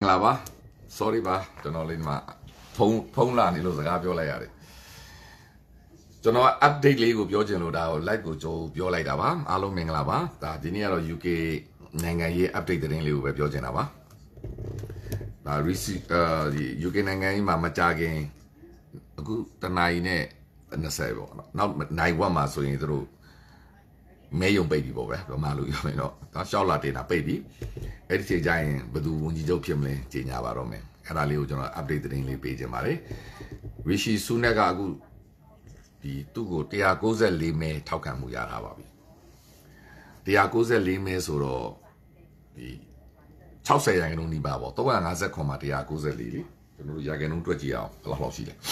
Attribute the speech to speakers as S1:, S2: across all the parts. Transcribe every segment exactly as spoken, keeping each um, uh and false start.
S1: လာပါ sorry ပါကျွန်တော်လေးဒီမှာဖုန်းဖုန်းလာနေလို့စကားပြောလိုက်ရတယ်ကျွန်တော် update လေးကိုပြောချင်လို့ဒါကို live ကိုကြိုပြောလိုက်တာပါအားလုံးမင်္ဂလာပါဒါဒီနေ့ကတော့ U K နိုင်ငံရေး update သတင်းလေးကိုပဲပြောချင်တာပါဒါ receive ဒီ U K နိုင်ငံကြီးမှာမကြခင်အခုတနင်္လာနေ့နဲ့နှစ်ဆယ်ပေါ့နော်နောက်နိုင်ဝက်မှာဆိုရင်သူတို့မဲယုံပိတ်ပြီပေါ့ပဲဘာမှလို့ပြောမယ်တော့ဒါရှောက်လာတင်တာပိတ်ပြီအဲ့ဒီချိန်ကျရင်ဘယ်သူဝန်ကြီးချုပ်ဖြစ်မလဲကြီးညာပါတော့မယ်အဲ့ဒါလေးကိုကျွန်တော် update သတင်းလေးပေးခြင်းပါတယ် Rishi Sunak ကအခုဒီသူ့ကိုone ninety-fourမဲထောက်ခံမှုရထားပါပြီone ninety-fourမဲဆိုတော့ဒီsixtyရာခိုင်နှုန်းနီးပါးပေါ့three fiftyမှာone ninety-fourလေကျွန်တော်တို့ရာခိုင်နှုန်းတွက်ကြည့်အောင်ဘယ်လောက်လောက်ရှိလဲ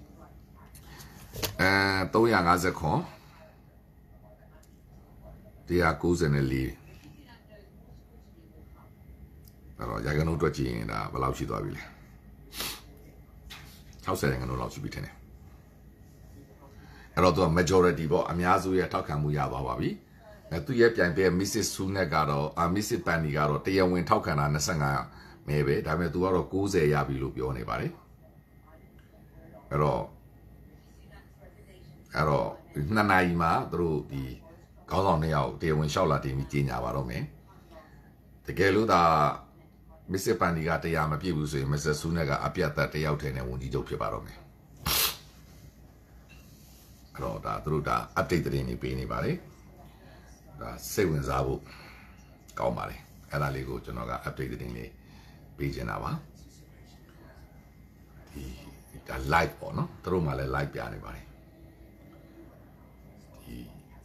S1: အဲthree fifty one ninety-fourအဲ့တော့ရာခိုင်နှုန်းတွက်ကြည့်ရင်ဒါဘယ်လောက်ရှိသွားပြီလဲsixtyရာခိုင်နှုန်းလောက်ရှိပြီထင်တယ်အဲ့တော့သူက majority ပေါ့အများစုရဲ့ထောက်ခံမှုရသွားပါပြီအဲသူရဲ့ပြိုင်ပွဲ Missus Sunak ကတော့အာ Missus Pani ကတော့တရားဝင်ထောက်ခံတာtwenty-fiveမဲပဲဒါပေမဲ့သူကတော့ninetyရပြီလို့ပြောနေပါတယ်အဲ့တော့အဲ့တော့နှစ်နာရီမှာသူတို့ဒီခေါင်းဆောင်နှစ်ယောက်တရားဝင်လျှောက်လာတင်ပြီးကြီးညာပါတော့မယ်တကယ်လို့ဒါMissus Pani ကတရားမပြည့်ဘူးဆိုရင် Missus Sunak ကအပြတ်သက်တယောက်ထဲနဲ့ဝန်ကြီးချုပ်ဖြစ်ပါတော့မယ်အဲ့တော့ဒါသူတို့ဒါ update သတင်းတွေပေးနေပါတယ်ဒါစိတ်ဝင်စားဖို့ကောင်းပါတယ်အဲ့ဒါလေးကိုကျွန်တော်က update သတင်းလေးပေးချင်တာပါဒီဒါ live ပေါ့နော်သူတို့မှလည်း live ပြနေပါတယ်ဒီ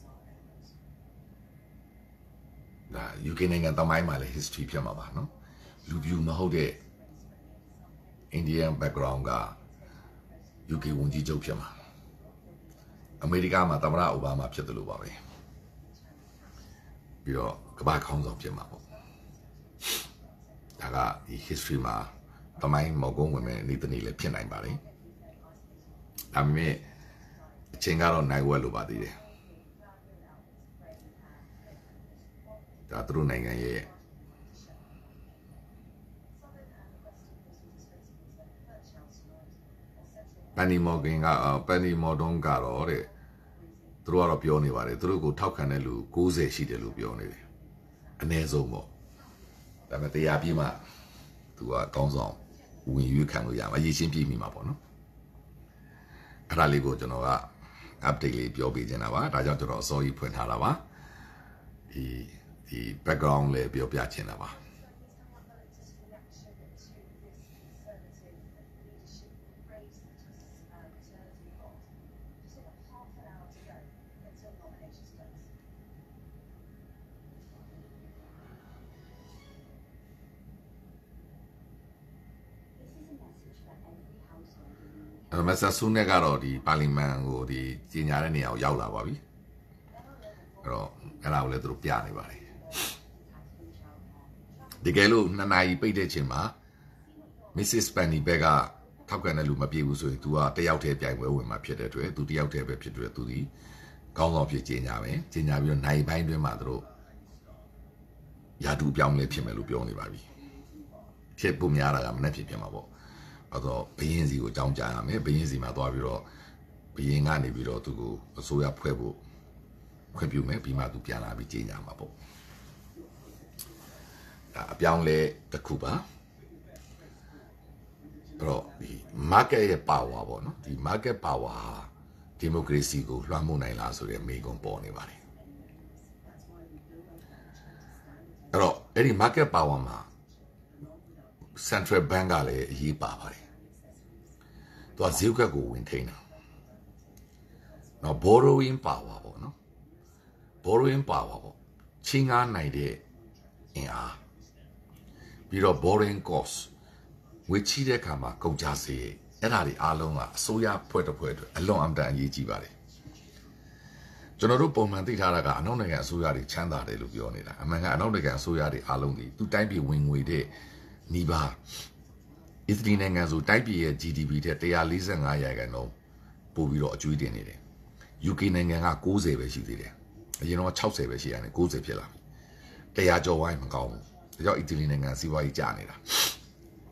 S1: ဒါ U K နိုင်ငံတမိုင်းမှာလည်း history ဖြစ်မှာပါနော်လူပြူမဟုတ်တဲ့ Indian background က U K ဝန်ကြီးချုပ်ဖြစ်မှာအမေရိကမှာသမ္မတအိုဘားမားဖြစ်တယ်လို့ပါပဲပြီးတော့ကမ္ဘာခေါင်းဆောင်ဖြစ်မှာပေါ့ဒါကဒီ history မှာတမိုင်းမော်ကုန်းဝင်မဲ့နေ့တနေ့လည်းဖြစ်နိုင်ပါတယ်ဒါပေမဲ့အချိန်ကတော့နိုင်ဝက်လို့ပါသေးတယ်ဒါသူတို့နိုင်ငံရဲ့ပန်နီမော်ဂင်ကပန်နီမော်ဒွန်ကတော့တဲ့သူတို့ကတော့ပြောနေပါတယ်သူတို့ကိုထောက်ခံတဲ့လူninetyရှိတယ်လို့ပြောနေတယ်အနည်းဆုံးပေါ့ဒါပေမဲ့တရားပြည့်မှသူကကောင်းဆောင်ဝင်ရွေးခံလို့ရမှာအရေးချင်းပြည့်မိမှာပေါ့နော်အဲ့ဒါလေးကိုကျွန်တော်က update လေးပြောပေးချင်တာပါဒါကြောင့်ကျွန်တော်အစောကြီးဖွင့်ထားတာပါဒီဒီ background လေးပြောပြချင်တာပါMissus Sunak ကတော့ဒီပါလီမန်ကိုဒီကြီးညာတဲ့နေရာကိုရောက်လာပါပြီအဲ့တော့အဲ့ဒါကိုလည်းသူတို့ပြနေပါတယ်ဒီကဲလို့နှစ်နာရီပိတ်တဲ့ချိန်မှာ Missus Pani ဘက်ကထောက်ခံတဲ့လူမပြေဘူးဆိုရင် तू ကတယောက်တည်းပြိုင်ပွဲဝင်မှာဖြစ်တဲ့အတွက် तू တယောက်တည်းပဲဖြစ်တဲ့အတွက် तू ဒီကောင်းဆောင်ဖြစ်ကြီးညာပဲကြီးညာပြီးတော့နိုင်ပိုင်းတွင်းမှာသူတို့ယာတူပြောင်းလဲဖြစ်မယ်လို့ပြောနေပါပြီဖြစ်ပုံများတာကမနေ့ဖြစ်ဖြစ်မှာပေါ့အဲ့တော့ဘယင်းစီကိုအကြောင်းကြားရမယ်ဘယင်းစီမှာသွားပြီးတော့ဘယင်းကနေပြီးတော့သူကိုအစိုးရဖွဲ့ဖို့ခွင့်ပြုမယ်ပြီးမှသူပြန်လာပြီးကြီးညာမှာပေါ့ဒါအပြောင်းလဲတစ်ခုပါအဲ့တော့ဒီ market ရဲ့ power ပေါ့နော်ဒီ market power ဟာ democracy ကိုလွှမ်းမိုးနိုင်လားဆိုတဲ့မေးခွန်းပေါ်နေပါတယ်အဲ့တော့အဲ့ဒီ market power မှာCentral Bank ကလည်းအရေးပါပါတယ်။သူကဈေးကွက်ကိုဝင်ထိန်းတာ။နောက် borrowing power ပေါ့နော်။ borrowing power ပေါ့။ချင်းကားနိုင်တဲ့အင်အားပြီးတော့ borrowing cost ငွေချီးတဲ့အခါမှာကုန်ကျစရိတ်အဲ့ဒါတွေအားလုံးကအစိုးရဖွဲ့တစ်ဖွဲ့အတွက်အလွန်အမတန်အရေးကြီးပါတယ်။ကျွန်တော်တို့ပုံမှန်သိထားတာကအနောက်နိုင်ငံအစိုးရတွေချမ်းသာတယ်လို့ပြောနေတာ။အမှန်ကအနောက်နိုင်ငံအစိုးရတွေအားလုံးဒီသူတိုင်းပြည်ဝင်ငွေတဲ့နီးပါးအစ္စရေးနိုင်ငံဆိုတိုက်ပြည်ရဲ့ G D P တဲ့one forty-fiveရာခိုင်နှုန်းပို့ပြီးတော့အကျွေးတင်နေတယ် U K နိုင်ငံကninetyပဲရှိသေးတယ်အရင်တော့sixtyပဲရှိရတယ်ninetyဖြစ်လာပြီone hundredကျော်ဝိုင်းမကောင်းဘူးဒါကြောင့်အီတလီနိုင်ငံစီးပွားရေးကျနေတာ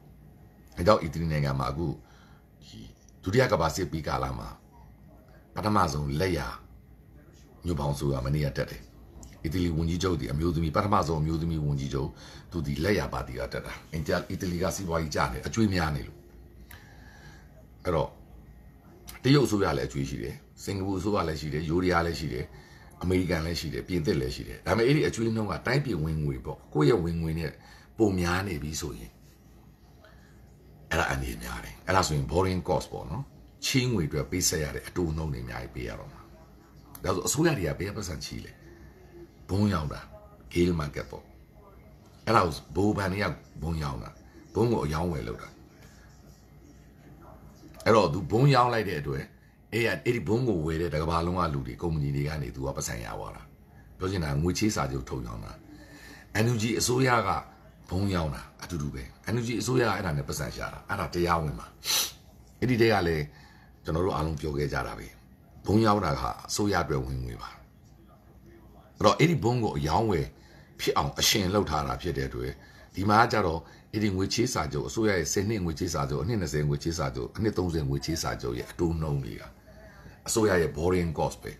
S1: အဲကြောင့်အီတလီနိုင်ငံမှာအခုဒုတိယကမ္ဘာစစ်ပြီးကာလမှာပထမဆုံးလက်ရညပေါင်းဆိုရမနေ့ကတက်တယ်အီတလီဝန်ကြီးချုပ်ဒီအမျိုးသမီးပထမဆုံးအမျိုးသမီးဝန်ကြီးချုပ်သူဒီလက်ရပါတီကတက်တာအင်တာအီတလီကစီးပွားရေးကြားနေအကျွေးများနေလို့အဲ့တော့တရုတ်အစိုးရလည်းအကျွေးရှိတယ်စင်ကာပူအစိုးရလည်းရှိတယ်ယူရီးယားလည်းရှိတယ်အမေရိကန်လည်းရှိတယ်ပြင်သစ်လည်းရှိတယ်ဒါပေမဲ့အဲ့ဒီအကျွေးနှုန်းကတိုင်းပြည်ဝင်ငွေပေါ့ကိုယ့်ရဲ့ဝင်ငွေနဲ့ပုံများနေပြီဆိုရင်အဲ့ဒါအနေများတယ်အဲ့ဒါဆိုရင် borrowing cost ပေါ့နော်ချင်းငွေအတွက်ပေးဆက်ရတဲ့အတူနှုန်းတွေအများကြီးပေးရတော့မှာဒါဆိုအစိုးရတွေကပေးပတ်စံချီလေဘုံရောက်တာ gale market ပေါ့အဲ့ဒါဘိုးဘန်တွေကဘုံရောက်တာဘုံကိုအယောင်းဝယ်လုပ်တာအဲ့တော့သူဘုံရောင်းလိုက်တဲ့အတွက်အဲ့ရအဲ့ဒီဘုံကိုဝယ်တဲ့တကဘာလုံးကလူတွေကုမ္ပဏီတွေကနေသူကပတ်စံရသွားတာပြောချင်တာငွေချေးစာချုပ်ထုတ်ရောင်းတာ အန် ယူ ဂျီ အစိုးရကဘုံရောင်းတာအတူတူပဲ အန် ယူ ဂျီ အစိုးရအဲ့ဒါနဲ့ပတ်စံရှာတာအဲ့ဒါတရားဝင်ပါအဲ့ဒီတည်းကလည်းကျွန်တော်တို့အားလုံးပြောခဲ့ကြတာပဲဘုံရောင်းတာကအစိုးရအတွက်ဝင်ငွေပါအဲ့တော့အဲ့ဒီဘုံကိုအယောင်းဝယ်ဖြစ်အောင်အရှင်လှုပ်ထားတာဖြစ်တဲ့အတွက်ဒီမှာကျတော့အဲ့ဒီငွေချေးစာချုပ်အစိုးရရဲ့ဆယ်နှစ်ငွေချေးစာချုပ်အနှစ်၂၀ငွေချေးစာချုပ်အနှစ်၃၀ငွေချေးစာချုပ်ရဲ့အတိုးနှုန်းတွေကအစိုးရရဲ့ borrowing cost ပဲ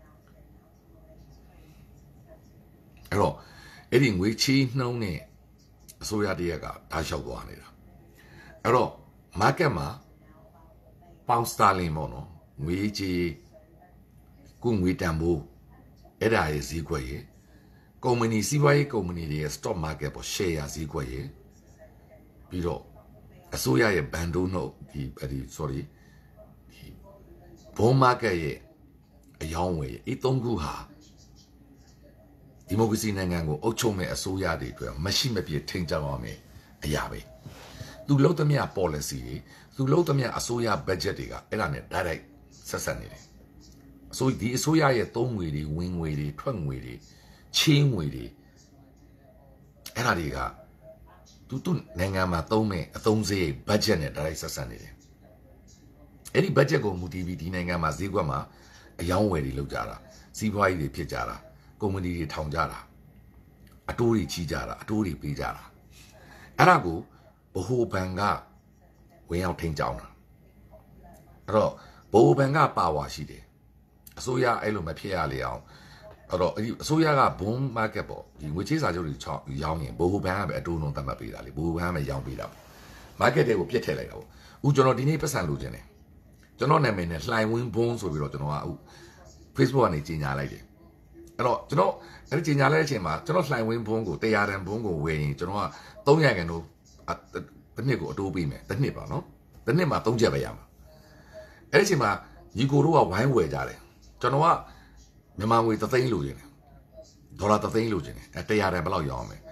S1: အဲ့တော့အဲ့ဒီငွေချေးနှုန်းနဲ့အစိုးရတရက်ကဓာတ်လျှောက်သွားနေတာအဲ့တော့ market မှာပေါင်စတာလင်ပေါ့နော်ငွေကြီးကုငွေတန်ဖိုးအဲ့ဒါရဲ့ဈေးကွက်ရဲ့ကုမ္ပဏီစီးပွားရေးကုမ္ပဏီတွေရဲ့ stock market ပေါ့ share ရဈေးကွက်ရဲ့ပြီးတော့အစိုးရရဲ့ဘန်ဒိုနှုတ်ဒီအဲ့ဒီ sorry ဒီဘုံ market ရဲ့အယောင်းဝယ်ရဲ့အသုံးခုဟာဒီမိုကရေစီနိုင်ငံကိုအုပ်ချုပ်မဲ့အစိုးရတွေအတွက်မရှိမပြည့်ထိန်းချုပ်ရမယ်အရာပဲသူလုံးသမျှ policy တွေသူလုံးသမျှအစိုးရ budget တွေကအဲ့ဒါနဲ့ direct ဆက်ဆက်နေတယ်အစိုးဒီအစိုးရရဲ့သုံးငွေတွေဝင်ငွေတွေထွက်ငွေတွေချင်းငွေတွေအဲ့ဒါတွေကသူသူနိုင်ငံမှာသုံးမဲ့အသုံးစရိတ် budget နဲ့ direct ဆက်ဆက်နေတယ်အဲ့ဒီ budget ကိုမူတည်ပြီးဒီနိုင်ငံမှာဈေးကွက်မှာအယောင်းဝယ်တွေလုပ်ကြတာစီးပွားရေးတွေဖြစ်ကြတာကုမ္ပဏီတွေထောင်ကြတာအတိုးတွေချီးကြတာအတိုးတွေပေးကြတာအဲ့ဒါကိုဘဟိုဘဏ်ကဝင်ရောက်ထိန်းကြောင်းတာအဲ့တော့ဘဟိုဘဏ်ကပါဝါရှိတယ်အစိုးရအဲ့လိုမဖြစ်ရလေအောင်အဲ့တော့အစိုးရကဘုံ market ပေါ့ဒီငွေချေးစာချုပ်တွေချောင်းရောင်းရင်ဘဟိုဘဏ်ကပဲအတိုးနှုန်းသတ်မှတ်ပေးတာလေဘဟိုဘဏ်ကပဲရောင်းပေးတာပေါ့ market တွေကိုပြစ်ထည့်လိုက်တာပေါ့ဦးကျွန်တော်ဒီနေ့ပတ်စံလိုချင်တယ်ကျွန်တော်နာမည်နဲ့လှိုင်ဝင်းဘုံဆိုပြီးတော့ကျွန်တော်က Facebook ကနေကြီးညာလိုက်တယ်အဲ့တော့ကျွန်တော်အဲ့ဒီကြီးညာလိုက်တဲ့အချိန်မှာကျွန်တော်လှိုင်ဝင်းဘုံကိုတရားတန်ဘုံကိုဝယ်ရင်ကျွန်တော်က၃ရာခိုင်နှုန်းတစ်နှစ်ကိုအတိုးပေးမယ်တစ်နှစ်ပါနော်တစ်နှစ်မှာ၃ချက်ပဲရမှာအဲ့ဒီအချိန်မှာညီကိုတို့ကဝိုင်းဝယ်ကြတယ်ကျွန်တော်ကမြန်မာငွေတစ်သိန်းလိုချင်တယ်ဒေါ်လာတစ်သိန်းလိုချင်တယ်အဲတရားတန်ဘယ်လောက်ရောင်းအောင်လဲ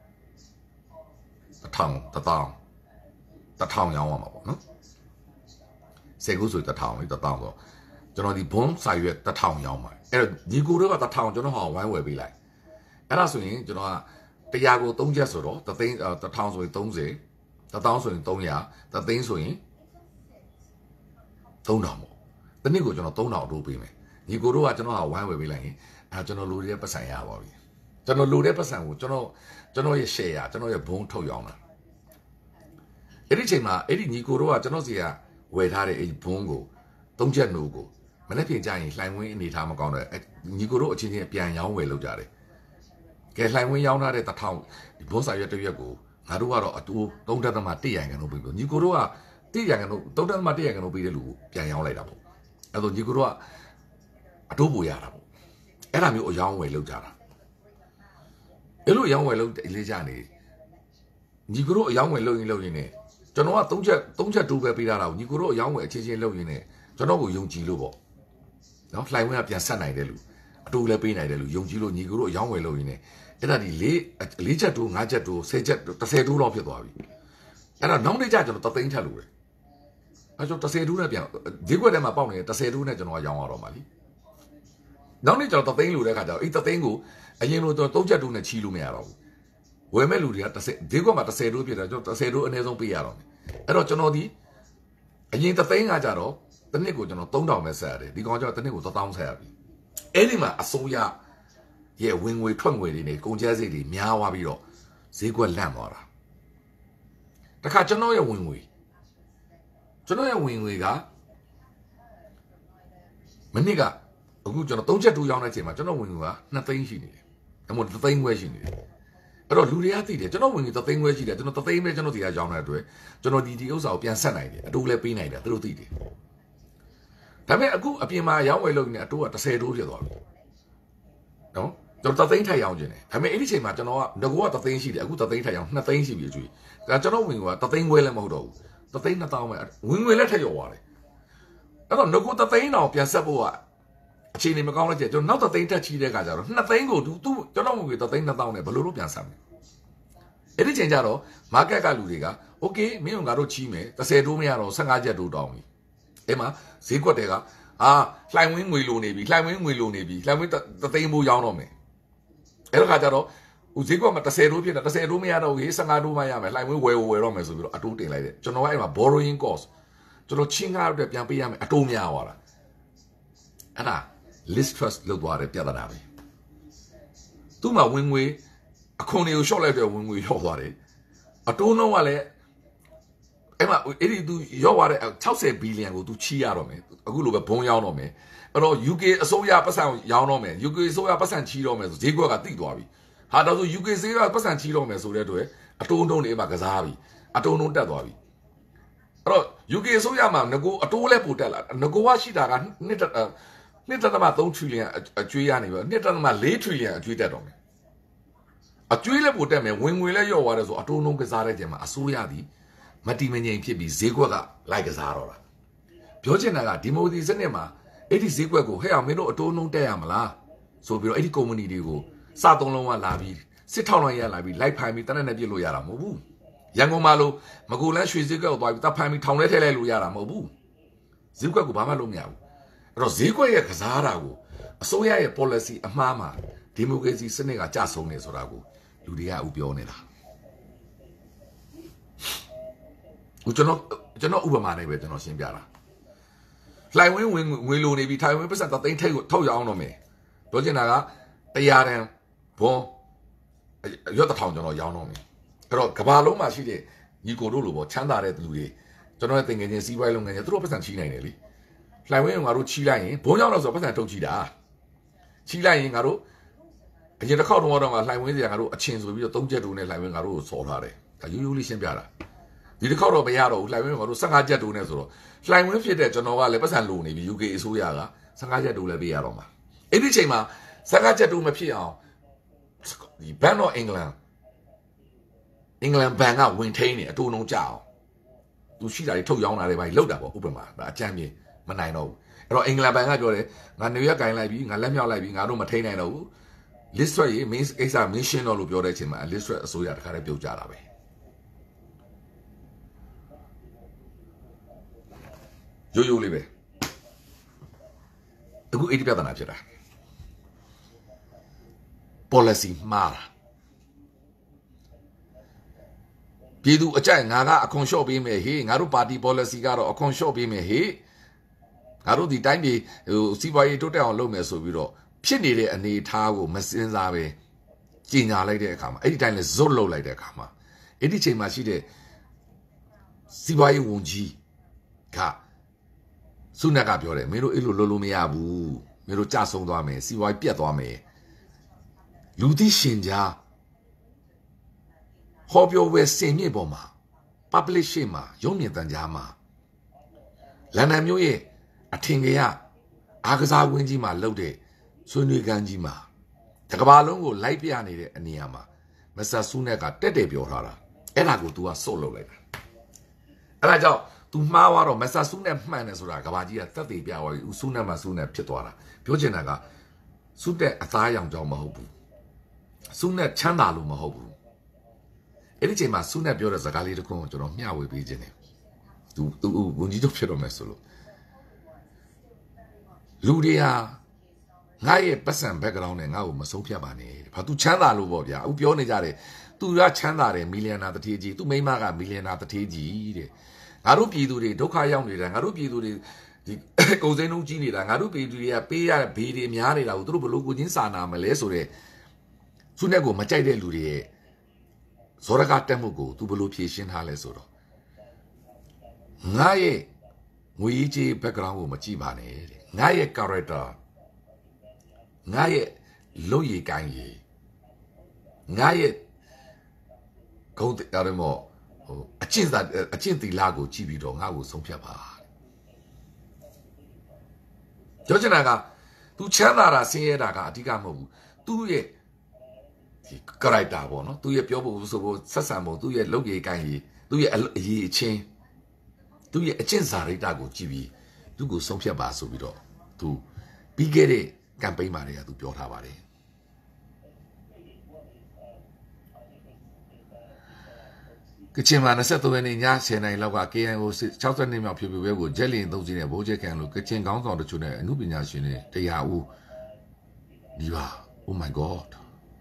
S1: တစ်ထောင်တစ်သောင်းတစ်ထောင်ရောင်းရမှာပေါ့နော်စေကူဆိုတစ်ထောင်လေတစ်သောင်းဆိုကျွန်တော်ဒီဘွန်းစာရွက်တစ်ထောင်ရောင်းမှာအဲ့တော့ညီကိုတို့ကတစ်ထောင်ကျွန်တော်ဟောဝိုင်းဝယ်ပေးလိုက်အဲ့ဒါဆိုရင်ကျွန်တော်ကတရားကို၃ချက်ဆိုတော့တစ်သိန်းတစ်ထောင်ဆိုရင်၃၀တစ်သောင်းဆိုရင်၃ရာတစ်သိန်းဆိုရင်၃ထောင်ပေါ့တနည်းကိုကျွန်တော်၃ထောင်အတိုးပေးမယ်ညီကိုတို့ကကျွန်တော်ဟာဝိုင်းဝယ်ပေးလိုက်ရင်အဲကျွန်တော်လိုတဲ့ပတ်စံရပါပြီကျွန်တော်လိုတဲ့ပတ်စံကိုကျွန်တော်ကျွန်တော်ရဲ့ share ကျွန်တော်ရဲ့ဘုံထုတ်ရောင်းတာအဲ့ဒီချိန်မှာအဲ့ဒီညီကိုတို့ကကျွန်တော်စီကဝယ်ထားတဲ့အဲ့ဒီဘုံကို၃ချက်နိုးကိုမနေ့ပြင်ကြရင်လှိုင်ဝင်းအနေထားမကောင်းတဲ့ညီကိုတို့အချင်းချင်းပြန်ရောင်းဝယ်လုပ်ကြတယ်ကဲလှိုင်ဝင်းရောင်းထားတဲ့တစ်ထောင်ဒီဘုံစာရွက်တစ်ရွက်ကိုငါတို့ကတော့အတူ၃တက်သမ၁ရိုင်ကန်လို့ပြီးပြီညီကိုတို့က၁ရိုင်ကန်လို့၃တက်သမ၁ရိုင်ကန်လို့ပြီးတဲ့လူကိုပြန်ရောင်းလိုက်တာပေါ့အဲ့တော့ညီကိုတို့ကအတိုးပိုရတာပေါ့အဲ့ဒါမျိုးအယောင်းဝယ်လုပ်ကြတာအဲ့လိုအယောင်းဝယ်လုပ်လေးကြနေညီကိုတို့အယောင်းဝယ်လုပ်ရင်လုပ်ရင်ねကျွန်တော်က၃ချက်၃ချက်တိုးပဲပေးတာတော့ညီကိုတို့အယောင်းဝယ်အချင်းချင်းလုပ်ရင်ねကျွန်တော်ကိုယုံကြည်လို့ပေါ့နော်လှိုင်ဝင်းကပြန်ဆက်နိုင်တယ်လူအတိုးလည်းပေးနိုင်တယ်လူယုံကြည်လို့ညီကိုတို့အယောင်းဝယ်လုပ်ရင်ねအဲ့ဒါဒီ၄၄ချက်တိုး၅ချက်တိုး၁၀ချက်၁၀တိုးတော့ဖြစ်သွားပြီအဲ့ဒါနောက်နေ့ကျကျွန်တော်တသိန်းထက်လို့ပဲအဲ့ကျွန်တော်၁၀တိုးနဲ့ပြန်ဒီကွက်ထဲမှာပေါက်နေတဲ့၁၀တိုးနဲ့ကျွန်တော်ကရောင်းရတော့မှာလीနောက်နေ့ကျွန်တော်တသိန်းလို့တဲ့ခါကျတော့အဲ့တသိန်းကိုအရင်လိုတော့၃ချက်တိုးနဲ့ချီလို့မရတော့ဘူးဝယ်မဲ့လူတွေက၁၀ဒီကွက်မှာ၁၀တိုးဖြစ်တယ်ကျွန်တော်၁၀တိုးအနည်းဆုံးပေးရတော့မယ်အဲ့တော့ကျွန်တော်ဒီအရင်တသိန်းကကြတော့တစ်နှစ်ကိုကျွန်တော်၃ထောင်ပဲဆက်ရတယ်ဒီကောင်ကျတော့တစ်နှစ်ကိုတစ်သောင်းဆက်ရပြီအဲ့ဒီမှာအစိုးရရဲ့ဝင်ငွေထွက်ငွေတွေနဲ့ကုန်ကျစရိတ်တွေများသွားပြီးတော့ဈေးကွက်လန့်သွားတာတခါကျွန်တော်ရဲ့ဝင်ငွေကျွန်တော်ရဲ့ဝင်ငွေကမနစ်ကအခုကျွန်တော်သုံးချက်တူရောင်းတဲ့အချိန်မှာကျွန်တော်ဝင်ငွေကနှစ်သိန်းရှိနေတယ်အမို့တစ်သိန်းခွဲရှိနေတယ်အဲ့တော့လူတွေကသိတယ်ကျွန်တော်ဝင်ငွေတစ်သိန်းခွဲရှိတယ်ကျွန်တော်တစ်သိန်းပဲကျွန်တော်ဒီကရောင်းတဲ့အတွက်ကျွန်တော်ဒီဒီဥစ္စာကိုပြန်ဆက်နိုင်တယ်အတူလည်းပေးနိုင်တယ်သူတို့သိတယ်ဒါပေမဲ့အခုအပြင်မှာရောင်းဝယ်လုပ်နေအတူကတစ်ဆယ်တိုးဖြစ်သွားပြီနော်ကျွန်တော်တသိန်းထိုက်ရောင်းခြင်းတယ်ဒါပေမဲ့အဲ့ဒီချိန်မှာကျွန်တော်ကငကောကတသိန်းရှိတယ်အခုတသိန်းထိုက်ရောင်းနှစ်သိန်းရှိပြီအကျွေးဒါကျွန်တော်ဝင်ငွေကတသိန်းခွဲလည်းမဟုတ်တော့ဘူးတသိန်းနှစ်သောင်းပဲဝင်ငွေလည်းထက်ရော်သွားတယ်အဲ့တော့ငကောတသိန်းတောင်ပြန်ဆက်ဖို့ကအခြေအနေမကောင်းလိုက်ကြကျွန်တော်နောက်တသိန်းတက်ချီတဲ့ခါကျတော့နှစ်သိန်းကိုသူသူကျွန်တော်ဝင်ငွေတသိန်းနှစ်သောင်းနဲ့ဘယ်လိုလုပ်ပြန်ဆက်မလဲအဲ့ဒီချိန်ကျတော့ market ကလူတွေက okay မင်းတို့ငါတို့ချီးမယ်တစ်ဆယ်တိုးမရတော့ဆယ့်ငါးချက်တိုးတောင်းပြီအဲ့မှာဈေးကွက်တွေကအာလှိုင်ဝင်းငွေလိုနေပြီလှိုင်ဝင်းငွေလိုနေပြီလှိုင်ဝင်းတသိန်းမိုးရောင်းတော့မယ်အဲ့တော့ခါကျတော့ဦးဈေးကွက်မှာတစ်ဆယ်တိုးဖြစ်တာတစ်ဆယ်တိုးမရတော့ဘူးဆယ့်ငါးတိုးမှရမယ်လှိုင်ဝင်းဝယ်ဝယ်တော့မယ်ဆိုပြီးတော့အတိုးတင်လိုက်တယ်ကျွန်တော်ကအဲ့မှာ borrowing cost ကျွန်တော်ချင်းကားအတွက်ပြန်ပေးရမယ်အတိုးများသွားတာအဲ့ဒါ list trust လောက်သွားတယ်ပြဿနာပဲသူ့မှာဝင်ငွေအခွန်တွေကို short လိုက်တဲ့ဝင်ငွေရော့သွားတယ်အတိုးနှုန်းကလည်းအဲ့မှာအဲ့ဒီသူရော့သွားတဲ့၆၀ဘီလီယံကိုသူချီးရတော့မယ်အခုလိုပဲဘုံရောင်းတော့မယ်အဲ့တော့ ယူ ကေ အစိုးရပတ်စံရောင်းတော့မယ် ယူ ကေ အစိုးရပတ်စံချီးတော့မယ်ဆိုဈေးကွက်ကတိသွားပြီဟာတော့ဆို ယူ ကေ ဈေးကပတ်စံချီးတော့မယ်ဆိုတဲ့အတွက်အတိုးနှုန်းတွေမှာကစားပြီအတိုးနှုန်းတက်သွားပြီအဲ့တော့ ယူ ကေ အစိုးရမှာငကိုအတိုးလဲပိုတက်လာငကိုကရှိတာကနှစ်နှစ်တသမသုံးထရီလီယံအကျွေးရနေပြီနှစ်တသမလေးထရီလီယံအကျွေးတက်တော့မယ်အကျွေးလဲပိုတက်မယ်ဝင်ငွေလဲရော့သွားတယ်ဆိုအတိုးနှုန်းကစားတဲ့ချိန်မှာအစိုးရသည်မတီမငြိမ်ဖြစ်ပြီးဈေးကွက်ကလိုက်ကစားတော့တာပြောချင်တာကဒီမိုဒီစနစ်မှာအဲ့ဒီဈေးကွက်ကိုဟဲ့အောင်မင်းတို့အတိုးနှုန်းတက်ရမလားဆိုပြီးတော့အဲ့ဒီကုမ္ပဏီတွေကိုစသုံးလုံးကလာပြီးစစ်ထောက်လိုက်ရလာပြီးလိုက်ဖိုင်ပြီးတနက်နဲ့ပြစ်လို့ရတာမဟုတ်ဘူးရန်ကုန်မှာလို့မကူလန်းရွှေဈေးကွက်ကိုသွားပြီးတပ်ဖိုင်ပြီးထောင်ထဲထည့်လိုက်လို့ရတာမဟုတ်ဘူးဈေးကွက်ကိုဘာမှလုပ်မရဘူးအဲ့တော့ဈေးကွက်ရဲ့ကစားတာကိုအစိုးရရဲ့ policy အမှားမှာဒီမိုကရေစီစနစ်ကကျဆုံးနေဆိုတာကိုလူတွေကဥပြောနေတာဦးကျွန်တော်ကျွန်တော်ဥပမာနဲ့ပဲကျွန်တော်ရှင်းပြတာလှိုင်ဝင်းဝင်ငွေလိုနေပြီထိုင်ဝင်းပတ်စံတသိန်းထိတ်ကိုထောက်ရအောင်တော့မယ်ပြောချင်တာကတရားတန်ဘွန်ရွက်တထောင်ကျွန်တော်ရောင်းတော့မယ်အဲ့တော့ကဘာလုံးမှာရှိတဲ့ညီကိုတို့လိုပေါ့ချမ်းသာတဲ့လူတွေကျွန်တော်ရဲ့တင်ငယ်ချင်းစီးပွားရေးလုပ်ငန်းချင်းသူတို့ပတ်စံချီးနိုင်တယ်လေလှိုင်ဝင်းကငါတို့ချီးလိုက်ရင်ဘုံရောက်တော့ဆိုပတ်စံထုတ်ချီးတာချီးလိုက်ရင်ငါတို့အရင်တစ်ခေါက်တော့တော့ငါလှိုင်ဝင်းစီကငါတို့အချင်းဆိုပြီးတော့သုံးချက်တူနဲ့လှိုင်ဝင်းငါတို့ကိုစော်ထားတယ်ဒါရိုးရိုးလေးရှင်းပြတာဒီတစ်ခေါက်တော့မရတော့ဘူးလှိုင်ဝင်းကငါတို့ဆယ့်ငါးချက်တူနဲ့ဆိုတော့လှိုင်ဝင်းဖြစ်တဲ့ကျွန်တော်ကလည်းပတ်စံလိုနေပြီ ယူ ကေ အစိုးရကဆယ့်ငါးချက်တူလည်းပေးရတော့မှာအဲ့ဒီချိန်မှာဆယ့်ငါးချက်တူမဖြစ်အောင်ဒီ Bank of England အင်္ဂလန်ဘဏ်ကဝင်ထိန်းနေအတူနှုံကြအောင်သူရှိတာတွေထုတ်ရောင်းတာတွေပါလောက်တာပေါ့ဥပမာဒါအချမ်းပြေမနိုင်တော့ဘူးအဲ့တော့အင်္ဂလန်ဘဏ်ကပြောတယ်ငါနေရက်ကင်လိုက်ပြီငါလက်မြောက်လိုက်ပြီငါတို့မထိန်းနိုင်တော့ဘူး list ရရေး main ကိစ္စ mission တော့လို့ပြောတဲ့အချိန်မှာ list အစိုးရတခါတည်းပြုတ်ကြတာပဲရိုးရိုးလေးပဲအခုအဲ့ဒီပြဿနာဖြစ်တာ policy မှားတာပြည်သူအကြိုက်ငါကအခွန်လျှော့ပေးမယ်ဟေးငါတို့ပါတီ policy ကတော့အခွန်လျှော့ပေးမယ်ဟေးငါတို့ဒီတိုင်းပြည်ဟိုစီးပွားရေးတိုးတက်အောင်လုပ်မယ်ဆိုပြီးတော့ဖြစ်နေတဲ့အနေအထားကိုမစင်စားပဲကြီးညာလိုက်တဲ့အခါမှာအဲ့ဒီတိုင်းလဲဇွတ်လုပ်လိုက်တဲ့အခါမှာအဲ့ဒီချိန်မှာရှိတဲ့စီးပွားရေးဝန်ကြီးကစုနက်ကပြောတယ်မင်းတို့အဲ့လိုလုပ်လို့မရဘူးမင်းတို့ကြဆုံးသွားမယ်စီးပွားရေးပြတ်သွားမယ်လူသိရှင်ကြားဟောပြောဝဲစင်မြင့်ပေါ်မှာ public ရှေ့မှာရုံးမြင့်တန်ကြားမှာလန်ဒန်မြို့ရဲ့အထင်ကရအားကစားဝင်းကြီးမှာလှုပ်တဲ့ဆွေးနွေးခန်းကြီးမှာတကဘာလုံးကိုလိုက်ပြနေတဲ့အနေအမှာမစ္စတာဆူနက်ကတက်တယ်ပြောထားတာအဲ့ဒါကို तू ကစုတ်လုပ်လိုက်တာအဲ့ဒါကြောင့် तू မှားသွားတော့မစ္စတာဆူနက်မှန်တယ်ဆိုတာကဘာကြီးကသက်သေပြသွားပြီဦးဆူနက်မှာဆူနက်ဖြစ်သွားတာပြောချင်တာကဆူတက်အသားရောင်ကြောင်မဟုတ်ဘူးဆူနက်ချမ်းသာလို့မဟုတ်ဘူးအဲ့ဒီချိန်မှာဆူနက်ပြောတဲ့စကားလေးတစ်ခုကိုကျွန်တော်မျှဝေပေးခြင်းတယ်သူသူဝန်ကြီးချုပ်ဖြစ်တော့မယ်ဆိုလို့လူတွေဟာငါရဲ့ပတ်စံ background နဲ့ငါ့ကိုမဆုံးဖြတ်ပါနဲ့ဘာသူချမ်းသာလို့ပေါ့ဗျာအခုပြောနေကြတယ်သူကချမ်းသာတယ်မီလီယံနာတထေးကြီးသူမိမကမီလီယံနာတထေးကြီးတဲ့ငါတို့ပြည်သူတွေဒုက္ခရောက်နေတာငါတို့ပြည်သူတွေဒီကုန်စည်နှုန်းကြီးနေတာငါတို့ပြည်သူတွေကပေးရဘေးတွေများနေတာကိုသူတို့ဘလို့ကိုချင်းစာနာမလဲဆိုတဲ့သူနဲ့ကိုမကြိုက်တဲ့လူတွေရဲ့ဇောရကတက်မှုကိုသူဘလို့ဖြေရှင်းထားလဲဆိုတော့ Ngaye, we background with Majibane, Ngaye character, Ngaye Loyi Ganyi, Ngaye go the Aramo, a chance that a chance the lago Chibido, I was some Piapa. Jojanaga, tu Chanara, Sierra, Digamo, do ye. Correct, no? Do you people so Sasamo, do you Logi Ganyi, do you ye chain? Do you a chance are it? I go G B, do go some Piabaso video to be get it, campaign Maria to Piotr Havare. Kitchen settle when in Yas and I love a key and was Charlton name of people with jelly and those in a Bojack and look kitchen gowns on the children, Nubinas in it. They are who. Diva, oh my God.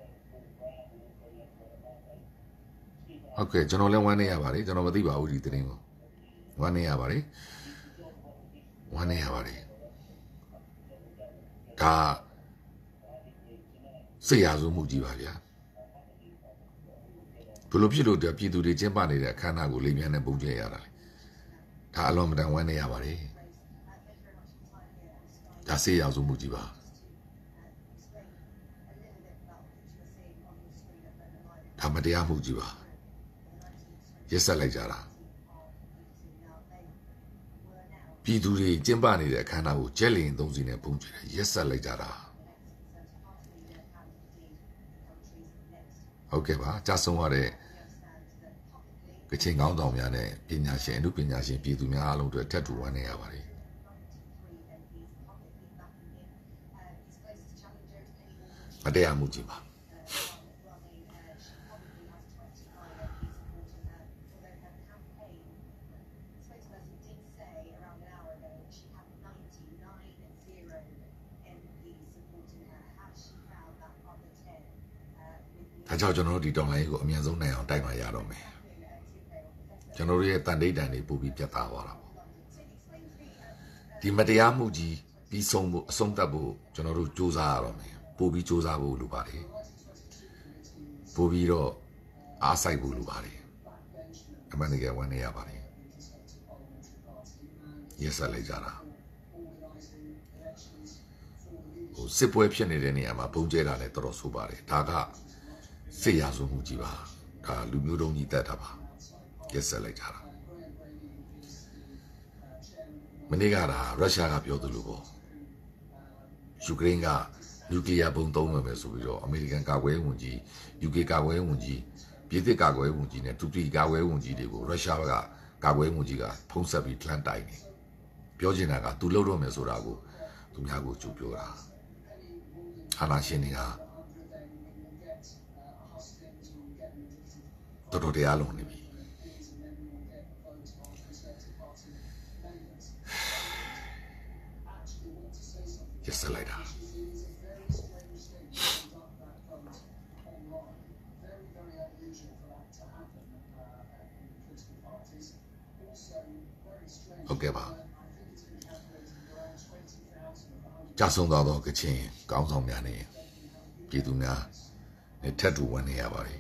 S1: Okay, General one year about it, General Diva would eat the name. One year about it. One year about it. Ah, say as a Mujivalia. Pulopilo, the Pidu de Jambani, the Cana will leave and a Bujayara. Ta along than one year about it. I say as a Mujiva. Tamadea Mujiva. Yes, I like Jara. Pidu de Jambani, the Cana will jelly and those in a punch. Yes, I like Jara. Okay, ba, just somewhere. Kitchen out on me, Pinyashi and Lupinashi, Pidu Mialo to a tattoo one year. But they are Mujiba. I tell you, no, don't like go. Me and Zone now, time I had on me. Generally, Tandy Danny, Booby Piatawara. The Madiamuji be some some tabu, General Josa on me. Booby Josa Bulubari. Bobiro Asai Bulubari. I'm going to get one year body. Yes, I like Jara. Situation in any ama Pujera and Torosubari. Taga. Say as Mujiba, Lumudo need that about. Yes, I like Jara. Menigara, Russia up your Lugo. Ukraine nuclear bomb donuts with American Gaway Munji, U K Gaway Munji, Piete Gaway Munji, and Tupi Gaway Munji, Russia Gaway Mujiga, Ponsabi Plantine. Piojinaga, to Loro Mesorago, to Miago Chupura. Hanashenia. Todo de alone. Yes, I like that. Okay, ba. Just on the other chain, comes on me. Pidunia, a tattoo one year body.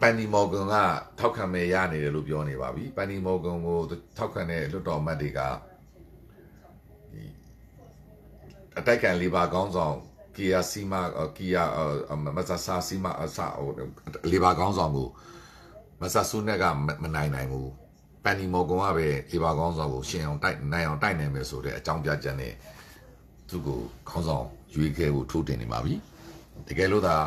S1: 班尼摩根啊，ထောက်ခံမဲ့ရနေတယ်လို့ပြောနေပါပြီ။ပန်နီမော်ဂန်ကိုထောက်ခံတဲ့လွှတ်တော်အမတ်တွေကအတိုက်ခံလီဘာကောင်းဆောင်ကီယာစီမာကီယာမဆာဆာစီမာအဆာလီဘာကောင်းဆောင်ကိုမဆာဆူနက်ကမနိုင်နိုင်ဘူး။ပန်နီမော်ဂန်ကပဲလီဘာကောင်းဆောင်ကိုရှင်းအောင်တိုက်နိုင်အောင်တိုက်နိုင်မယ်ဆိုတဲ့အကြောင်းပြချက်နဲ့သူ့ကိုခေါင်းဆောင်ရွေးခဲ့ဖို့ထိုးတင်နေပါပြီ။တကယ်လို့သာ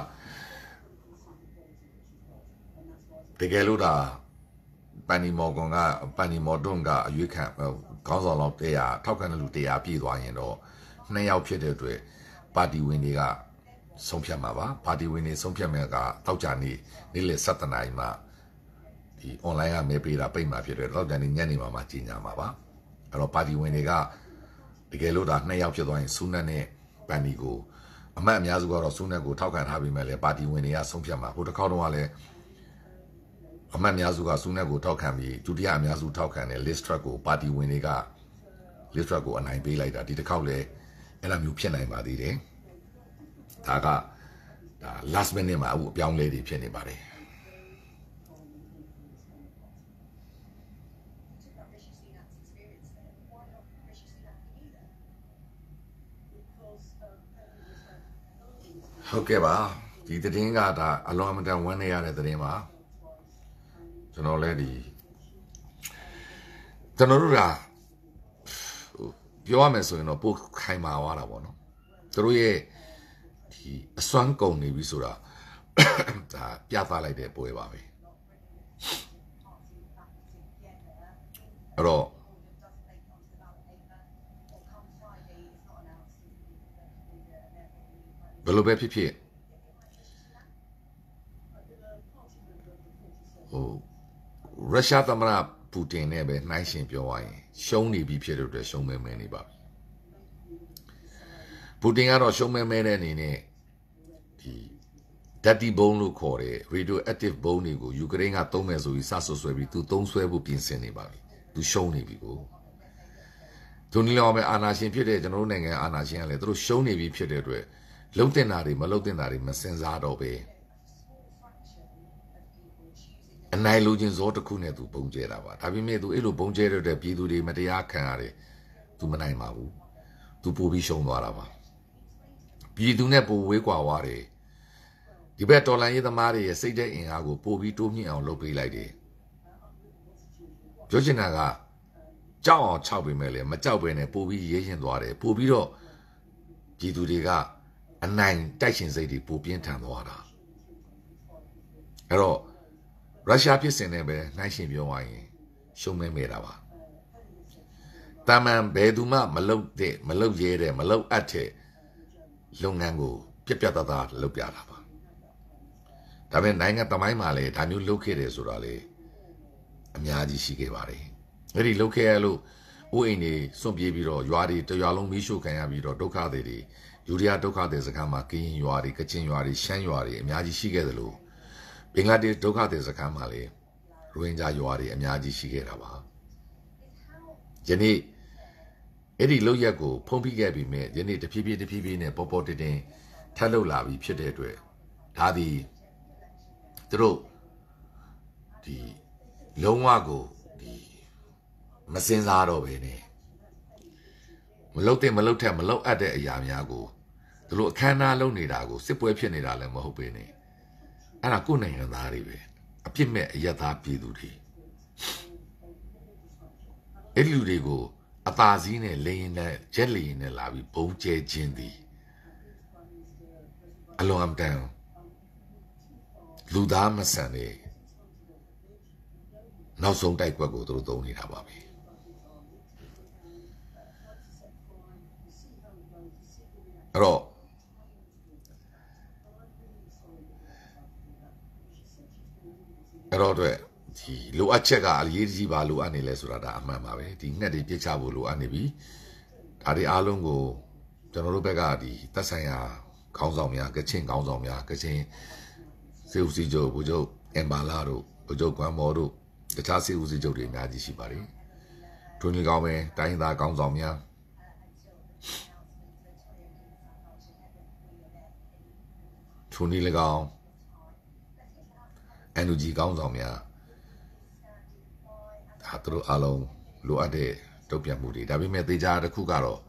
S1: တကယ်လို့ဒါပန်နီမော်ကွန်ကပန်နီမော်တွန်းကအရွေးခံခေါင်းဆောင်လောက်တရားထောက်ခံတဲ့လူတရားပြည့်သွားရင်တော့နှစ်ယောက်ဖြစ်တဲ့အတွက်ပါတီဝင်တွေကဆုံးဖြတ်မှာပါပါတီဝင်တွေဆုံးဖြတ်မဲ့ကတောက်ကြနေနေ့လယ်၁၇နာရီမှာဒီ online ကမဲပေးတာပိတ်မှာဖြစ်တယ်တောက်ကြနေညနေမှာမှကြီးညာမှာပါအဲ့တော့ပါတီဝင်တွေကတကယ်လို့ဒါနှစ်ယောက်ဖြစ်သွားရင်စူးနက်နဲ့ပန်နီကိုအမတ်အများစုကတော့စူးနက်ကိုထောက်ခံထားပြီးမှလည်းပါတီဝင်တွေကဆုံးဖြတ်မှာဟိုတစ်ခေါက်တော့ကလည်းအမတ်အများစုကစူးနက်ကိုထောက်ခံပြီးဒုတိယအများစုထောက်ခံတဲ့ list track ကိုပါတီဝင်တွေက list track ကိုအနိုင်ပေးလိုက်တာဒီတစ်ခေါက်လည်းအဲ့လိုမျိုးဖြစ်နိုင်ပါသေးတယ်ဒါကဒါ last minute မှာအခုအပြောင်းလဲတွေဖြစ်နေပါတယ်ဟုတ်ကဲ့ပါဒီသတင်းကဒါအလွန်အမတန်ဝမ်းနည်းရတဲ့သတင်းပါကျွန်တော်လည်းဒီကျွန်တော်တို့ကပြောရမယ်ဆိုရင်တော့ပိုခိုင်မာသွားတာပေါ့နော်သူတို့ရဲ့ဒီအစွမ်းကုန်နေပြီဆိုတာဒါပြသလိုက်တဲ့ပွဲပါပဲအဲ့တော့ဘယ်လိုပဲဖြစ်ဖြစ်ဟိုရုရှားသမ္မတပူတင်နဲ့ပဲနှိုင်းယှဉ်ပြောရရင်ရှုံးနေပြီဖြစ်တဲ့အတွက်ရှုံးမဲမဲနေပါပြီပူတင်ကတော့ရှုံးမဲမဲတဲ့အနေနဲ့ဒီ dirty bomb လို့ခေါ်တဲ့ radioactive bomb တွေကိုယူကရိန်းကသုံးမယ်ဆိုပြီးစဆွဆွဲပြီးသူသုံးဆွဲဖို့ပြင်ဆင်နေပါပြီသူရှုံးနေပြီကိုသူနည်းလောက်ပဲအာဏာရှင်ဖြစ်တဲ့ကျွန်တော်တို့နိုင်ငံအာဏာရှင်ကလည်းသူတို့ရှုံးနေပြီဖြစ်တဲ့အတွက်လုံတင်တာတွေမလုံတင်တာတွေမစင်စားတော့ပဲအနိုင်လူချင်းဇောတစ်ခုနဲ့သူပုံကျဲတာပါဒါပေမဲ့သူအဲ့လိုပုံကျဲရတဲ့ပြည်သူတွေမတရားခံရတယ်သူမနိုင်ပါဘူးသူပို့ပြီးရှုံးသွားတာပါပြည်သူနဲ့ပိုဝေးကွာသွားတယ်ဒီဘက်တော်လန်ရေးသမားတွေရဲ့စိတ်တဲ့အင်အားကိုပို့ပြီးတိုးမြင့်အောင်လုပ်ပေးလိုက်တယ်ပြောချင်တာကကြောက်အောင်ခြောက်ပေးမယ်လေမကြောက်ပဲနဲ့ပို့ပြီးရေးရင်သွားတယ်ပို့ပြီးတော့ပြည်သူတွေကအနိုင်တိုက်ရှင်စိတ်တွေပိုပြင်းထန်သွားတာအဲ့တော့ရုရှားဖြစ်စဉ်နဲ့ပဲနှိုင်းယှဉ်ပြောရရင်ရှုံးမဲမဲတာပါတာမန်ဘယ်သူမှမလုပ်တဲ့မလုပ်ရဲတဲ့မလုပ်အပ်တဲ့လုပ်ငန်းကိုပြက်ပြက်သားသားလုပ်ပြတာပါဒါပေမဲ့နိုင်ငံတမိုင်းမှာလည်းဒါမျိုးလုပ်ခဲ့တယ်ဆိုတာလေအများကြီးရှိခဲ့ပါတယ်အဲ့ဒီလုပ်ခဲ့ရလို့ဥအိမ်တွေစွန့်ပြေးပြီးတော့ရွာတွေတရွာလုံးမီးရှို့ခံရပြီးတော့ဒုက္ခတွေတွေယူရီးယားဒုက္ခတွေစကားမှာကင်းရွာတွေကချင်ရွာတွေရှမ်းရွာတွေအများကြီးရှိခဲ့သလိုဘင်္ဂလားဒေ့ရှ်ဒုက္ခတွေစကားမှာလေရိုဟင်ဂျာရွာတွေအများကြီးရှိခဲ့တာပါယနေ့အဲ့ဒီလောက်ရက်ကိုဖုံးဖိခဲ့ပြီးမြဲယနေ့တဖြည်းဖြည်းတဖြည်းဖြည်းနဲ့ပေါ်ပေါ်တင်တင်ထပ်လောက်လာပြီးဖြစ်တဲ့အတွက်ဒါဒီသူတို့ဒီလုံးဝကိုဒီမစင်စားတော့ပဲနဲ့မလုတ်တဲ့မလုတ်ထက်မလုတ်အပ်တဲ့အရာများကိုသူတို့အခမ်းအနားလုပ်နေတာကိုစစ်ပွဲဖြစ်နေတာလည်းမဟုတ်ပဲနဲ့အဲ့ဒါကိုယ်နိုင်ငံသားတွေပဲအပြစ်မဲ့အယက်သားပြည်သူတွေအဲ့လူတွေကိုအသာစီးနဲ့လေရင်နဲ့ဂျက်လေရင်နဲ့လာပြီးဘုံကျဲခြင်းသည်အလွန်အမတန်လူသားမဆန်တဲ့နောက်ဆုံးတိုက်ကွက်ကိုသူတို့သုံးနေတာပါပဲအဲ့တော့အဲ့တော့တွေဒီလိုအပ်ချက်ကအရေးကြီးပါလိုအပ်နေလဲဆိုတာဒါအမှန်ပါပဲဒီငှက်တွေပြစ်ချဖို့လိုအပ်နေပြီဒါတွေအားလုံးကိုကျွန်တော်တို့ဘက်ကဒီသက်ဆိုင်ရာခေါင်းဆောင်များကချင်ခေါင်းဆောင်များကချင်စေဦးစီချုပ်ဘုချုပ်အင်ဘာလာတို့ဘုချုပ်ကွမ်မော်တို့တခြားစေဦးစီချုပ်တွေအများကြီးရှိပါတယ်ထွန်းကြီးကောင်းပဲတိုင်းသားခေါင်းဆောင်များထွန်းကြီး၎င်း N U G ကောင်းဆောင်များဒါသူတို့အားလုံးလိုအပ်တဲ့တုံ့ပြန်မှုတွေဒါပေမဲ့သေချာတစ်ခုကတော့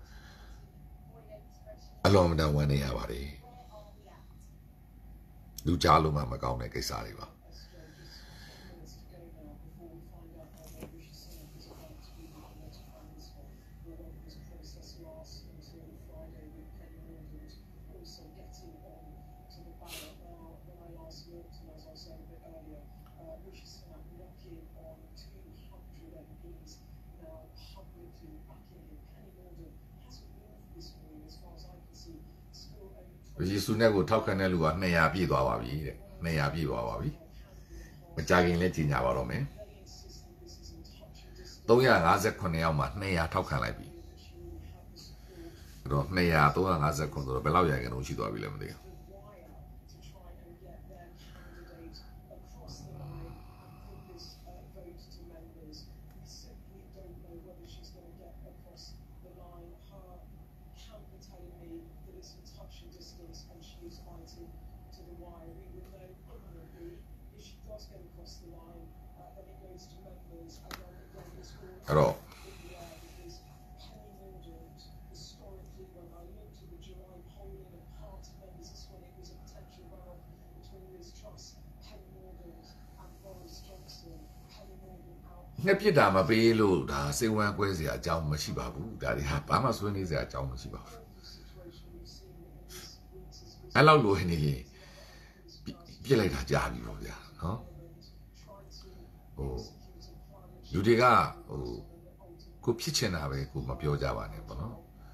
S1: အလွန်မတန်ဝမ်းနေရပါတယ်လူကြားလို့မှမကောင်းတဲ့ကိစ္စတွေပါယေရှုနဲ့ကိုထောက်ခံတဲ့လူကနှစ်ရာပြည့်သွားပါပြီတဲ့နှစ်ရာပြည့်သွားပါပြီမကြခင်လည်းကြီးညာပါတော့မယ်သုံးရာငါးဆယ်ခုနှစ်ယောက်မှာနှစ်ရာထောက်ခံလိုက်ပြီအဲ့တော့နှစ်ရာသုံးရာငါးဆယ်ခုဆိုတော့ဘယ်လောက်ရရင်တော့ရှိသွားပြီလဲမသိဘူးအဲ့တော့နှစ်ပြစ်တာမပေးလို့ဒါစိတ်ဝမ်းကွဲစရာအကြောင်းမရှိပါဘူးဒါတွေဟာဘာမှဆွေးနွေးစရာအကြောင်းမရှိပါဘူးအဲ့လောက်လိုနေရင်ပြစ်လိုက်တာကြာပြီပေါ့ဗျာနော်ဟိုလူတွေကဟိုကိုဖြစ်ချင်တာပဲကိုမပြောကြပါနဲ့ပေါ့နော်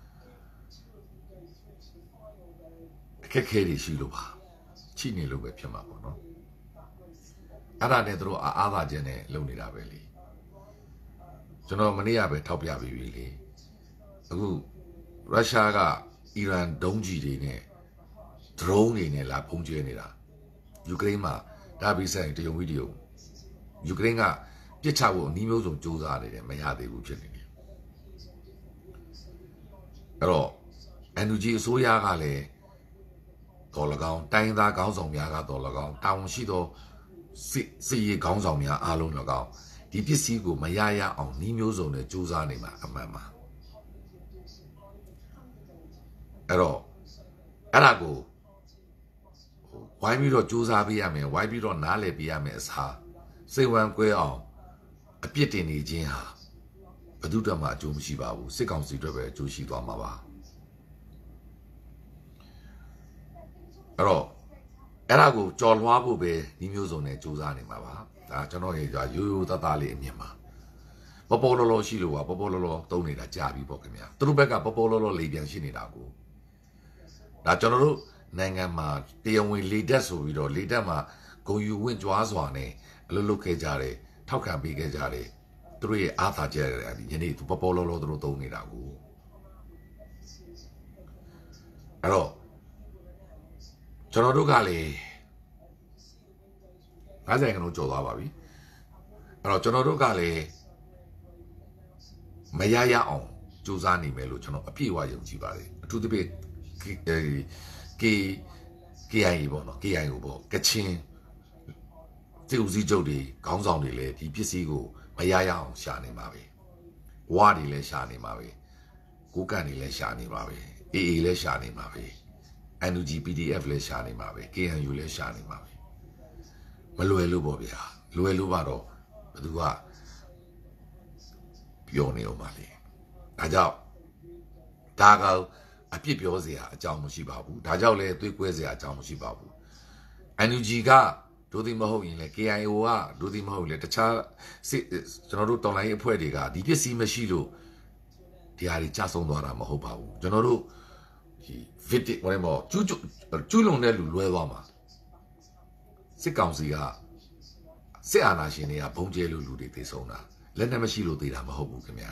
S1: အခက်ခဲတွေရှိလို့ပါချိနေလို့ပဲဖြစ်မှာပေါ့နော်အဲ့ဒါနဲ့တို့အားသာခြင်းနဲ့လုပ်နေတာပဲလေကျွန်တော်မနေ့ကပဲထောက်ပြပြီးပြီလေအခုရုရှားကအီရန်ဒုံးကျည်တွေနဲ့ဒရုန်းတွေနဲ့လာဖုံးကျဲနေတာယူကရိန်းမှာဒါပြီးဆိုင်တရုံဝီဒီယိုယူကရိန်းကပြစ်ချဖို့နီးမျိုးစုံစူးစမ်းနေတယ်မရသေးဘူးဖြစ်နေတယ်အဲ့တော့ N U G အစိုးရကလည်းတော်လကောင်တိုင်းသားခေါင်းဆောင်များကတော်လကောင်တာဝန်ရှိသောစစ်စစ်ရေးခေါင်းဆောင်များအားလုံးလကောင်ဒီပစ္စည်းကိုမရရအောင်နီးမျိုးစုံနဲ့စူးစမ်းနေမှာအမှန်ပါအဲ့တော့အဲ့ဒါကိုဝိုင်းပြီးတော့စူးစမ်းပေးရမယ်ဝိုင်းပြီးတော့နားလည်ပေးရမယ်အစားစိတ်ဝမ်းကွဲအောင်အပြစ်တင်နေခြင်းဟာဘယ်သူတမှအကျိုးမရှိပါဘူးစစ်ကောင်စီတွေပဲအကျိုးရှိသွားမှာပါအဲ့တော့အဲ့ဒါကိုကြော်လွှားဖို့ပဲဒီမျိုးစုံနဲ့စူးစမ်းနေမှာပါဒါကျွန်တော်ရေရိုးရိုးသားသားလေးအမြင်ပါပေါ်ပေါ်လောလောရှိလို့ပါပေါ်ပေါ်လောလောသုံးနေတာကြာပြီပေါ့ခင်ဗျာသူတို့ဘက်ကပေါ်ပေါ်လောလောလေပြန်ရှိနေတာကိုဒါကျွန်တော်တို့နိုင်ငံမှာတရားဝင်လေတက်ဆိုပြီးတော့လေတက်မှာဂုံယူဝင့်ကြွားစွာနဲ့အလုပ်လုပ်ခဲ့ကြတယ်ထောက်ခံပေးခဲ့ကြတယ်သူတို့ရဲ့အားသာချက်တွေယနေ့သူပေါ်ပေါ်လောလောသူတို့သုံးနေတာကိုအဲ့တော့ကျွန်တော်တို့ကလေငါးဆိုင်ကတော့ကြော်သွားပါပြီအဲ့တော့ကျွန်တော်တို့ကလည်းမရရအောင်စူးစမ်းနေမယ်လို့ကျွန်တော်အပြည့်အဝယုံကြည်ပါတယ်အထူးသဖြင့် K K I A ပေါ့နော် K I A ကိုပေါ့ကချင်စစ်ဦးစီးချုပ်တွေခေါင်းဆောင်တွေလည်းဒီပစ္စည်းကိုမရရအောင်ရှာနေမှာပဲဝါတွေလည်းရှာနေမှာပဲကိုကန်တွေလည်းရှာနေမှာပဲ A A လည်းရှာနေမှာပဲ N U G P D F လည်းရှာနေမှာပဲ K N U လည်းရှာနေမှာပဲမလွယ်လို့ပေါ့ဗျာလွယ်လို့ပါတော့ဘယ်သူကပြောနေအောင်ပါလေဒါကြောင့်ဒါကအပြစ်ပြောစရာအကြောင်းမရှိပါဘူးဒါကြောင့်လည်းသွေးကွဲစရာအကြောင်းမရှိပါဘူး N U G ကဒိုဒီမဟုတ်ရင်လေ K I O ကဒိုဒီမဟုတ်လေတခြားစစ်ကျွန်တော်တို့တော်လိုင်းအဖွဲ့တွေကဒီပစ္စည်းမရှိလို့ဒီဟာတွေကြဆုံးသွားတာမဟုတ်ပါဘူးကျွန်တော်တို့ဒီ victim ဝင်မောကျူးကျူးလွန်တဲ့လူလွဲသွားမှာစစ်ကောင်စီကစစ်အာဏာရှင်တွေကဘုံကျဲလို့လူတွေသိဆုံးတာလက်နဲ့မရှိလို့သိတာမဟုတ်ဘူးခင်ဗျာ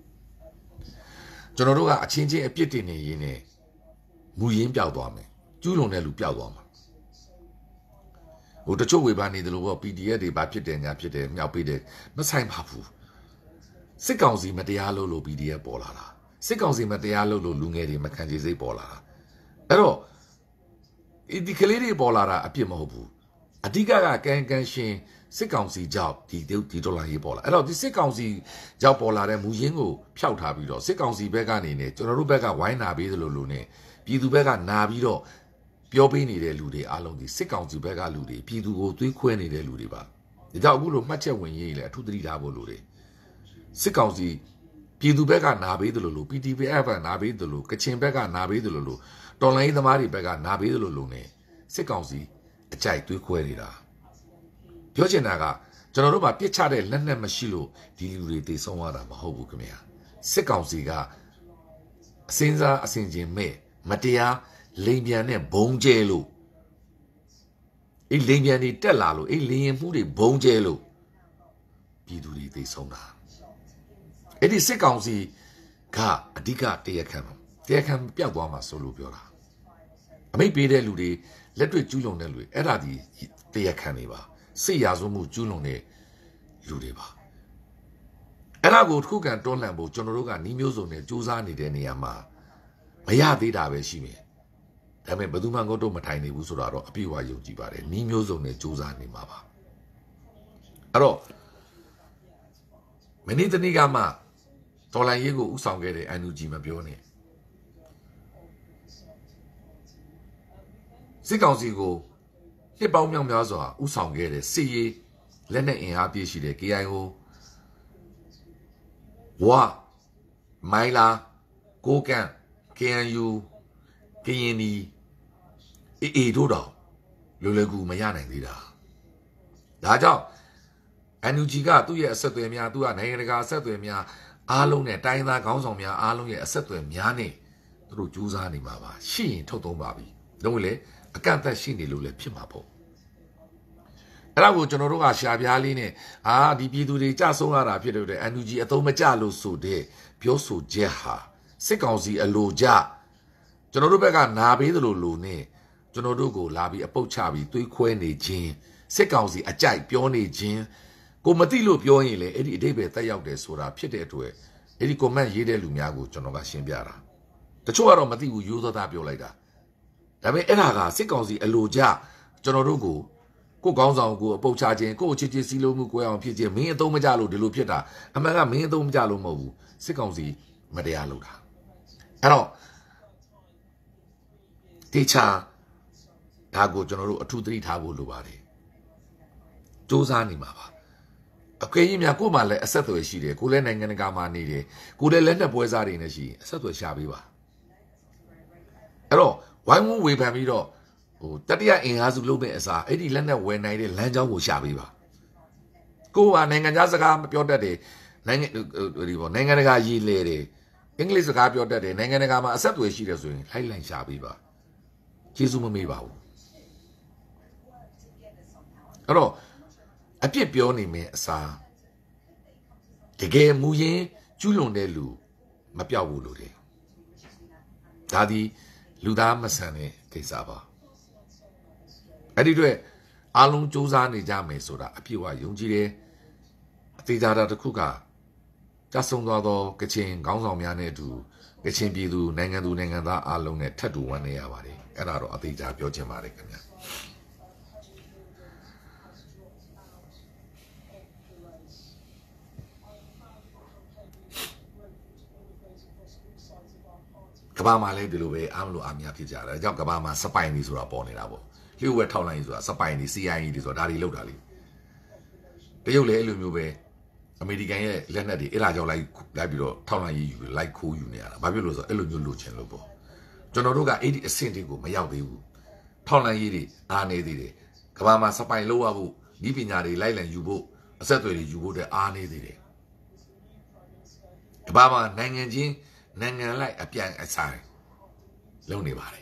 S1: ကျွန်တော်တို့ကအချင်းချင်းအပြစ်တင်နေရင်းနဲ့မူရင်းပြောက်သွားမယ်ကျူးလွန်တဲ့လူပြောက်သွားမှာဟိုတချို့ဝေဖန်နေတယ်လို့ပေါ့ P D F တွေဘာဖြစ်တယ်ညာဖြစ်တယ်မြောက်ပေးတယ်မဆိုင်ပါဘူးစစ်ကောင်စီမတရားလုပ်လို့ P D F ပေါ်လာတာစစ်ကောင်စီမတရားလုပ်လို့လူငယ်တွေမခံချေစိတ်ပေါ်လာတာအဲ့တော့ဒီကလေးတွေပေါ်လာတာအပြစ်မဟုတ်ဘူးအဓိကကကန်ကန်ရှင်စစ်ကောင်စီကြောင့်ဒီဒီဒေါ်လာရေးပေါ်လာအဲ့တော့ဒီစစ်ကောင်စီကြောင့်ပေါ်လာတဲ့မူရင်းကိုဖျောက်ထားပြီးတော့စစ်ကောင်စီဘက်ကနေနေကျွန်တော်တို့ဘက်ကဝိုင်းနာပေးသလိုလိုနဲ့ပြည်သူဘက်ကနာပြီးတော့ပြောပေးနေတဲ့လူတွေအားလုံးဒီစစ်ကောင်စီဘက်ကလူတွေပြည်သူကိုသွေးခွဲနေတဲ့လူတွေပါဒါကြောင့်အခုလိုမှတ်ချက်ဝင်ရေးလေအထူးသတိထားဖို့လိုတယ်စစ်ကောင်စီပြည်သူဘက်ကနာပေးသလိုလို P T P F ကနာပေးသလိုကချင်ဘက်ကနာပေးသလိုလိုတော်လိုင်းသမားတွေဘက်ကနာပေးသလိုလိုနဲ့စစ်ကောင်စီအကြိုက်သွေးခွဲနေတာပြောချင်တာကကျွန်တော်တို့ကပြစ်ချတဲ့လက်နက်မရှိလို့ဒီလူတွေတေဆုံးရတာမဟုတ်ဘူးခင်ဗျာစစ်ကောင်စီကအစင်းစားအစင်ချင်းမဲ့မတရားလိမ်ပြန်နဲ့ဘုံကျဲလို့အေးလိမ်ပြန်တွေတက်လာလို့အေးလင်းရင်မှုတွေဘုံကျဲလို့ပြည်သူတွေတေဆုံးတာအဲ့ဒီစစ်ကောင်စီကအဓိကတရားခံတရားခံပျောက်သွားမှာဆိုလို့ပြောတာအမိတ်ပေးတဲ့လူတွေလက်တွေ့ကျူးလွန်တဲ့လူတွေအဲ့ဒါဒီတရားခံတွေပါစစ်ရာဇဝမှုကျူးလွန်တဲ့လူတွေပါအဲ့ဒါကိုတစ်ခုကန်တွန်းလှန်ဖို့ကျွန်တော်တို့ကနှီးမျိုးစုံနဲ့စူးစမ်းနေတဲ့နေရာမှာမရသေးတာပဲရှိမယ်ဒါပေမဲ့ဘယ်သူမှငုတ်တော့မထိုင်နေဘူးဆိုတော့အပြည့်အဝယုံကြည်ပါတယ်နှီးမျိုးစုံနဲ့စူးစမ်းနေမှာပါအဲ့တော့မနေ့တနေ့ကမှတော်လိုင်းရေးကိုဥဆောင်ခဲ့တဲ့ N U G မပြောနဲ့စစ်ကောင်စီကိုနှစ်ပေါင်းမြောက်များစွာဥဆောင်ခဲ့တဲ့စစ်ရေးလက်နက်အင်အားပြည့်ရှိတဲ့ K I O ဝမိုင်းလာကိုကန် K N U ကရင်နီအေအေတို့တော့လွယ်လွယ်ကူမရနိုင်သေးတာဒါကြောင့် N U G ကသူ့ရဲ့အဆက်အသွယ်များသူကနိုင်ငံတကာအဆက်အသွယ်များအားလုံးနဲ့တိုင်းသားခေါင်းဆောင်များအားလုံးရဲ့အဆက်အသွယ်များနဲ့သူတို့ကြိုးစားနေမှာပါရှိရင်ထုတ်သုံးပါပြီလုံးဝလေအကန့်အသတ်ရှိနေလို့လည်းဖြစ်မှာပေါ့အဲ့ဒါကိုကျွန်တော်တို့ကရှာပြားလေးနဲ့အာဒီပြည်သူတွေကြဆုံးရတာဖြစ်တဲ့ N U G အသုံးမကျလို့ဆိုတဲ့ပြောဆိုချက်ဟာစစ်ကောင်စီအလိုကျကျွန်တော်တို့ဘက်ကနာပေးသလိုလိုနဲ့ကျွန်တော်တို့ကိုလာပြီးအပုတ်ချပြီးသွေးခွဲနေခြင်းစစ်ကောင်စီအကြိုက်ပြောနေခြင်းကိုမသိလို့ပြောရင်လေအဲ့ဒီအတိတ်ပဲတက်ရောက်တယ်ဆိုတာဖြစ်တဲ့အတွက်အဲ့ဒီ comment ရေးတဲ့လူများကိုကျွန်တော်ကရှင်းပြတာတချို့ကတော့မသိဘူးရိုးသားသားပြောလိုက်တာဒါပေမဲ့အဲ့ဒါကစစ်ကောင်စီအလိုကျကျွန်တော်တို့ကိုကိုကောင်းဆောင်ကိုအပုတ်ချခြင်းကိုချစ်ချစ်စီးလုံးမှုကိုအောင်ဖြစ်ခြင်းမင်းအသုံးမကျလို့ဒီလိုဖြစ်တာအမှန်ကမင်းအသုံးမကျလို့မဟုတ်ဘူးစစ်ကောင်စီမတရားလုပ်တာအဲ့တော့တေချာဒါကိုကျွန်တော်တို့အထူးသတိထားဖို့လိုပါတယ်စူးစမ်းနေမှာပါအကယ်၍များကို့မှာလည်းအဆက်အသွယ်ရှိတယ်ကိုလည်းနိုင်ငံတကာမှာနေတယ်ကိုလည်းလက်နက်ပွဲစားတွေနဲ့ရှိအဆက်အသွယ်ရှာပေးပါအဲ့တော့ဝိုင်းဝန်းဝေဖန်ပြီးတော့ဟိုတတိယအင်အားစုလုပ်တဲ့အစားအဲ့ဒီလက်နက်ဝယ်နိုင်တဲ့လမ်းကြောင်းကိုရှာပေးပါကိုကနိုင်ငံခြားစကားမပြောတတ်တယ်နိုင်ငံဒီပေါ့နိုင်ငံတကာရည်လေတယ်အင်္ဂလိပ်စကားပြောတတ်တယ်နိုင်ငံတကာမှာအဆက်အသွယ်ရှိတယ်ဆိုရင်လိုက်လိုက်ရှာပေးပါကျေးဇူးမမေ့ပါဘူးအဲ့တော့အပြစ်ပြောနေမယ်အစားတကယ်မူရင်းကျူးလွန်တဲ့လူမပြောက်ဘူးလို့တယ်ဒါဒီလူသားမဆန်တဲ့ကိစ္စပါအဲ့ဒီအတွက်အားလုံးစူးစမ်းနေကြမယ်ဆိုတာအပြည့်အဝယုံကြည်တယ်အသေးစားတာတစ်ခုကကြဆုံသွားသောကချင်ခေါင်းဆောင်များနဲ့အတူကချင်ပြည်သူနိုင်ငံသူနိုင်ငံသားအားလုံးနဲ့ထပ်တူဝန်းနေရပါတယ်အဲ့ဒါတော့အသေးစားပြောချင်ပါတယ်ခင်ဗျာကဘာမှာလည်းဒီလိုပဲအားမလို့အားများဖြစ်ကြတယ်အကြောင်းကဘာမှာစပိုင်နေဆိုတာပေါ်နေတာပေါ့လျှို့ဝဲထောက်လိုက်ဆိုတာစပိုင်နေ C I A တွေဆိုတာဒါတွေလောက်တာလေတရုတ်လည်းအဲ့လိုမျိုးပဲအမေရိကန်ရဲ့လက်နက်တွေအဲ့ဒါကြောင့်လိုက်လိုက်ပြီးတော့ထောက်လိုက်ရေးယူလိုက်ခိုးယူနေရတာဘာဖြစ်လို့ဆိုတော့အဲ့လိုမျိုးလိုချင်လို့ပေါ့ကျွန်တော်တို့ကအဲ့ဒီအဆင့်တွေကိုမရောက်သေးဘူးထောက်လိုက်ရေးတွေအားနေသေးတယ်ကဘာမှာစပိုင်လောက်ရဖို့ဒီပညာတွေလိုက်လံယူဖို့အဆက်အသွယ်တွေယူဖို့တဲ့အားနေသေးတယ်ကဘာမှာနိုင်ငံချင်းနိုင်ငံလိုက်အပြန်အဆိုင်လုံးနေပါတယ်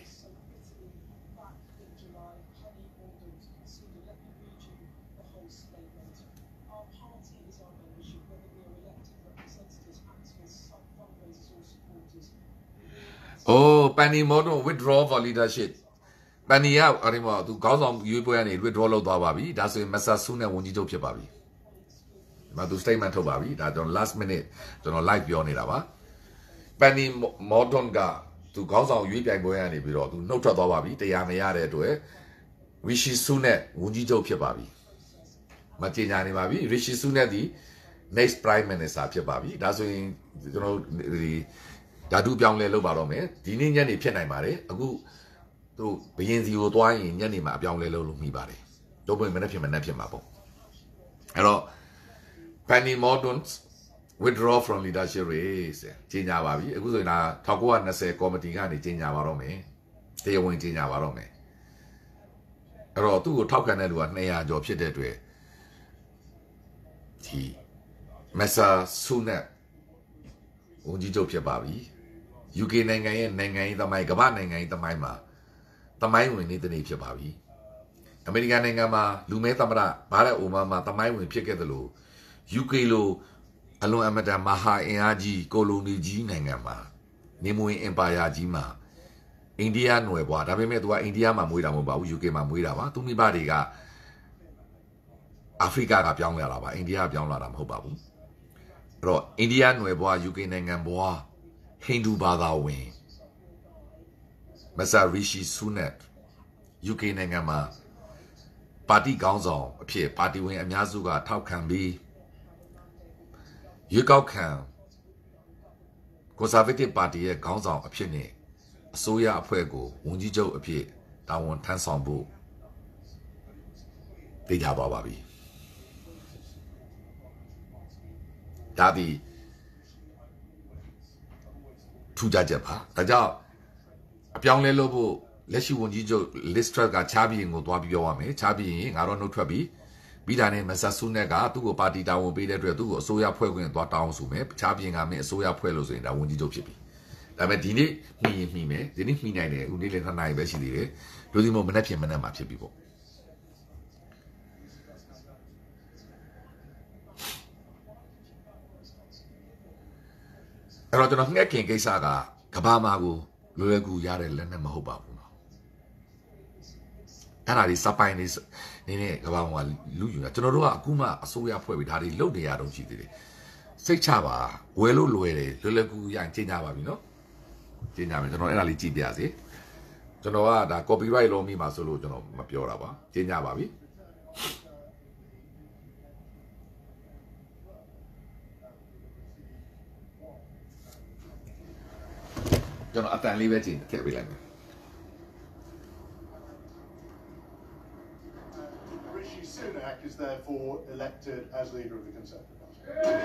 S1: โอ้ปานีโมด withdraw for leadership ပန်နီကအဲ့ဒီမှာသူခေါင်းဆောင်ရွေးပွဲကနေ withdraw လုပ်သွားပါပြီဒါဆိုရင်မဆာဆူနဲ့ဝန်ကြီးချုပ်ဖြစ်ပါပြီဒီမှာသူ statement ထုတ်ပါပြီဒါကျွန်တော် last minute ကျွန်တော် live ပြောနေတာပါပန်နီမော်ဒွန်ကသူခေါင်းဆောင်ရွေးပြိုင်ပွဲရနေပြီးတော့သူနှုတ်ထွက်သွားပါပြီတရားမရတဲ့အတွက် Rishi Sunak ဝန်ကြီးချုပ်ဖြစ်ပါပြီမကြေညာနေပါပြီ Rishi Sunak ဒီ next prime minister ဖြစ်ပါပြီဒါဆိုရင်ကျွန်တော်ဒီဓာတုပြောင်းလဲလုပ်ပါတော့မယ်ဒီနေ့ညနေဖြစ်နိုင်ပါတယ်အခုသူဘရင်စီကိုသွားရင်ညနေမှာအပြောင်းလဲလုပ်လို့မိပါတယ်တော့ဘယ်မနေ့ဖြစ်မနေ့ဖြစ်မှာပေါ့အဲ့တော့ Penny Mordaunt withdraw from leadership race ကြေညာပါပြီအခုဆိုရင်ဒါnineteen twentyကော်မတီကနေကြေညာပါတော့မယ်တရားဝင်ကြေညာပါတော့မယ်အဲ့တော့သူ့ကိုထောက်ခံတဲ့လူကtwo hundredကျော်ဖြစ်တဲ့အတွက်ဒီမက်ဆာဆူနက်ဝန်ကြီးချုပ်ဖြစ်ပါပြီ ယူကေ နိုင်ငံရဲ့နိုင်ငံရေးသမိုင်းကမ္ဘာနိုင်ငံရေးသမိုင်းမှာသမိုင်းဝင်နေတဲ့နေ့ဖြစ်ပါပြီအမေရိကန်နိုင်ငံမှာလူမဲသမ္မတဘာရက်အိုဘားမားသမိုင်းဝင်ဖြစ်ခဲ့တယ်လို့ ယူကေ လိုအလွန်အမတန်မဟာအင်အားကြီးကိုလိုနီကြီးနိုင်ငံမှာနေမဝင်အင်ပါယာကြီးမှာအိန္ဒိယနွယ်ဘွားဒါပေမဲ့သူကအိန္ဒိယမှာမွေးတာမဟုတ်ပါဘူး ယူကေ မှာမွေးတာပါသူမိဘတွေကအာဖရိကကပြောင်းလာတာပါအိန္ဒိယပြောင်းလာတာမဟုတ်ပါဘူးအဲ့တော့အိန္ဒိယနွယ်ဘွား ယူကေ နိုင်ငံဘွားဟိန္ဒူဘာသာဝင်မဆာရီရှီဆူနက် ယူကေ နိုင်ငံမှာပါတီခေါင်းဆောင်အဖြစ်ပါတီဝင်အများစုကထောက်ခံပြီးရွေးကောက်ခံ Conservative Party ရဲ့ခေါင်းဆောင်အဖြစ်နဲ့အစိုးရအဖွဲ့ကိုဝန်ကြီးချုပ်အဖြစ်တာဝန်ထမ်းဆောင်ဖို့သိကြပါပါပြီဒါဒီထူးခြားချက်ပါဒါကြောင့်အပြောင်းလဲလုပ်ဖို့လက်ရှိဝန်ကြီးချုပ် Liz Truss ကချားပြီးရင်ကိုသွားပြီးပြောရမယ်ချားပြီးရင်ငါတော့နှုတ်ထွက်ပြီးပြီးတာနဲ့မက်ဆာဆူနက်ကသူ့ကိုပါတီတာဝန်ပေးတဲ့အတွက်သူ့ကိုအစိုးရဖွဲ့ခွင့်သွားတောင်းဆိုမယ်ချားပြီးရင်ကမင်းအစိုးရဖွဲ့လို့ဆိုရင်ဒါဝန်ကြီးချုပ်ဖြစ်ပြီဒါပေမဲ့ဒီနေ့မှီရင်မှီမယ်ဒီနေ့မှီနိုင်တယ်ဦးနေ့လည်းနှစ်နာရီပဲရှိသေးတယ်လူစီမို့မနေ့ဖြစ်မနေ့မှာဖြစ်ပြီပေါ့အဲ့တော့ကျွန်တော်ငှက်ခင်ကိစ္စကကဘာမာကိုလွယ်လွယ်ကူရတဲ့လက်နဲ့မဟုတ်ပါဘူးနော်အဲ့ဒါဒီစပိုင်နေနေနဲ့ကဘာမာလူယူတာကျွန်တော်တို့ကအခုမှအစိုးရဖွဲ့ပြီးဒါတွေလုပ်နေရတော့ရှိသေးတယ်စိတ်ချပါဝယ်လို့လွယ်တယ်လွယ်လွယ်ကူရရင်ချိန်ကြပါပြီနော်ချိန်ကြမယ်ကျွန်တော်အဲ့ဒါလေးကြည့်ပြစေကျွန်တော်ကဒါ copyright လုံးမိမှာဆိုလို့ကျွန်တော်မပြောတာပါချိန်ကြပါပြီကျွန်တော်အတန်လေးပဲချိန်ထည့်ပေးလိုက်မယ်
S2: Rishi Sunak is therefore elected as leader of the Conservative Party.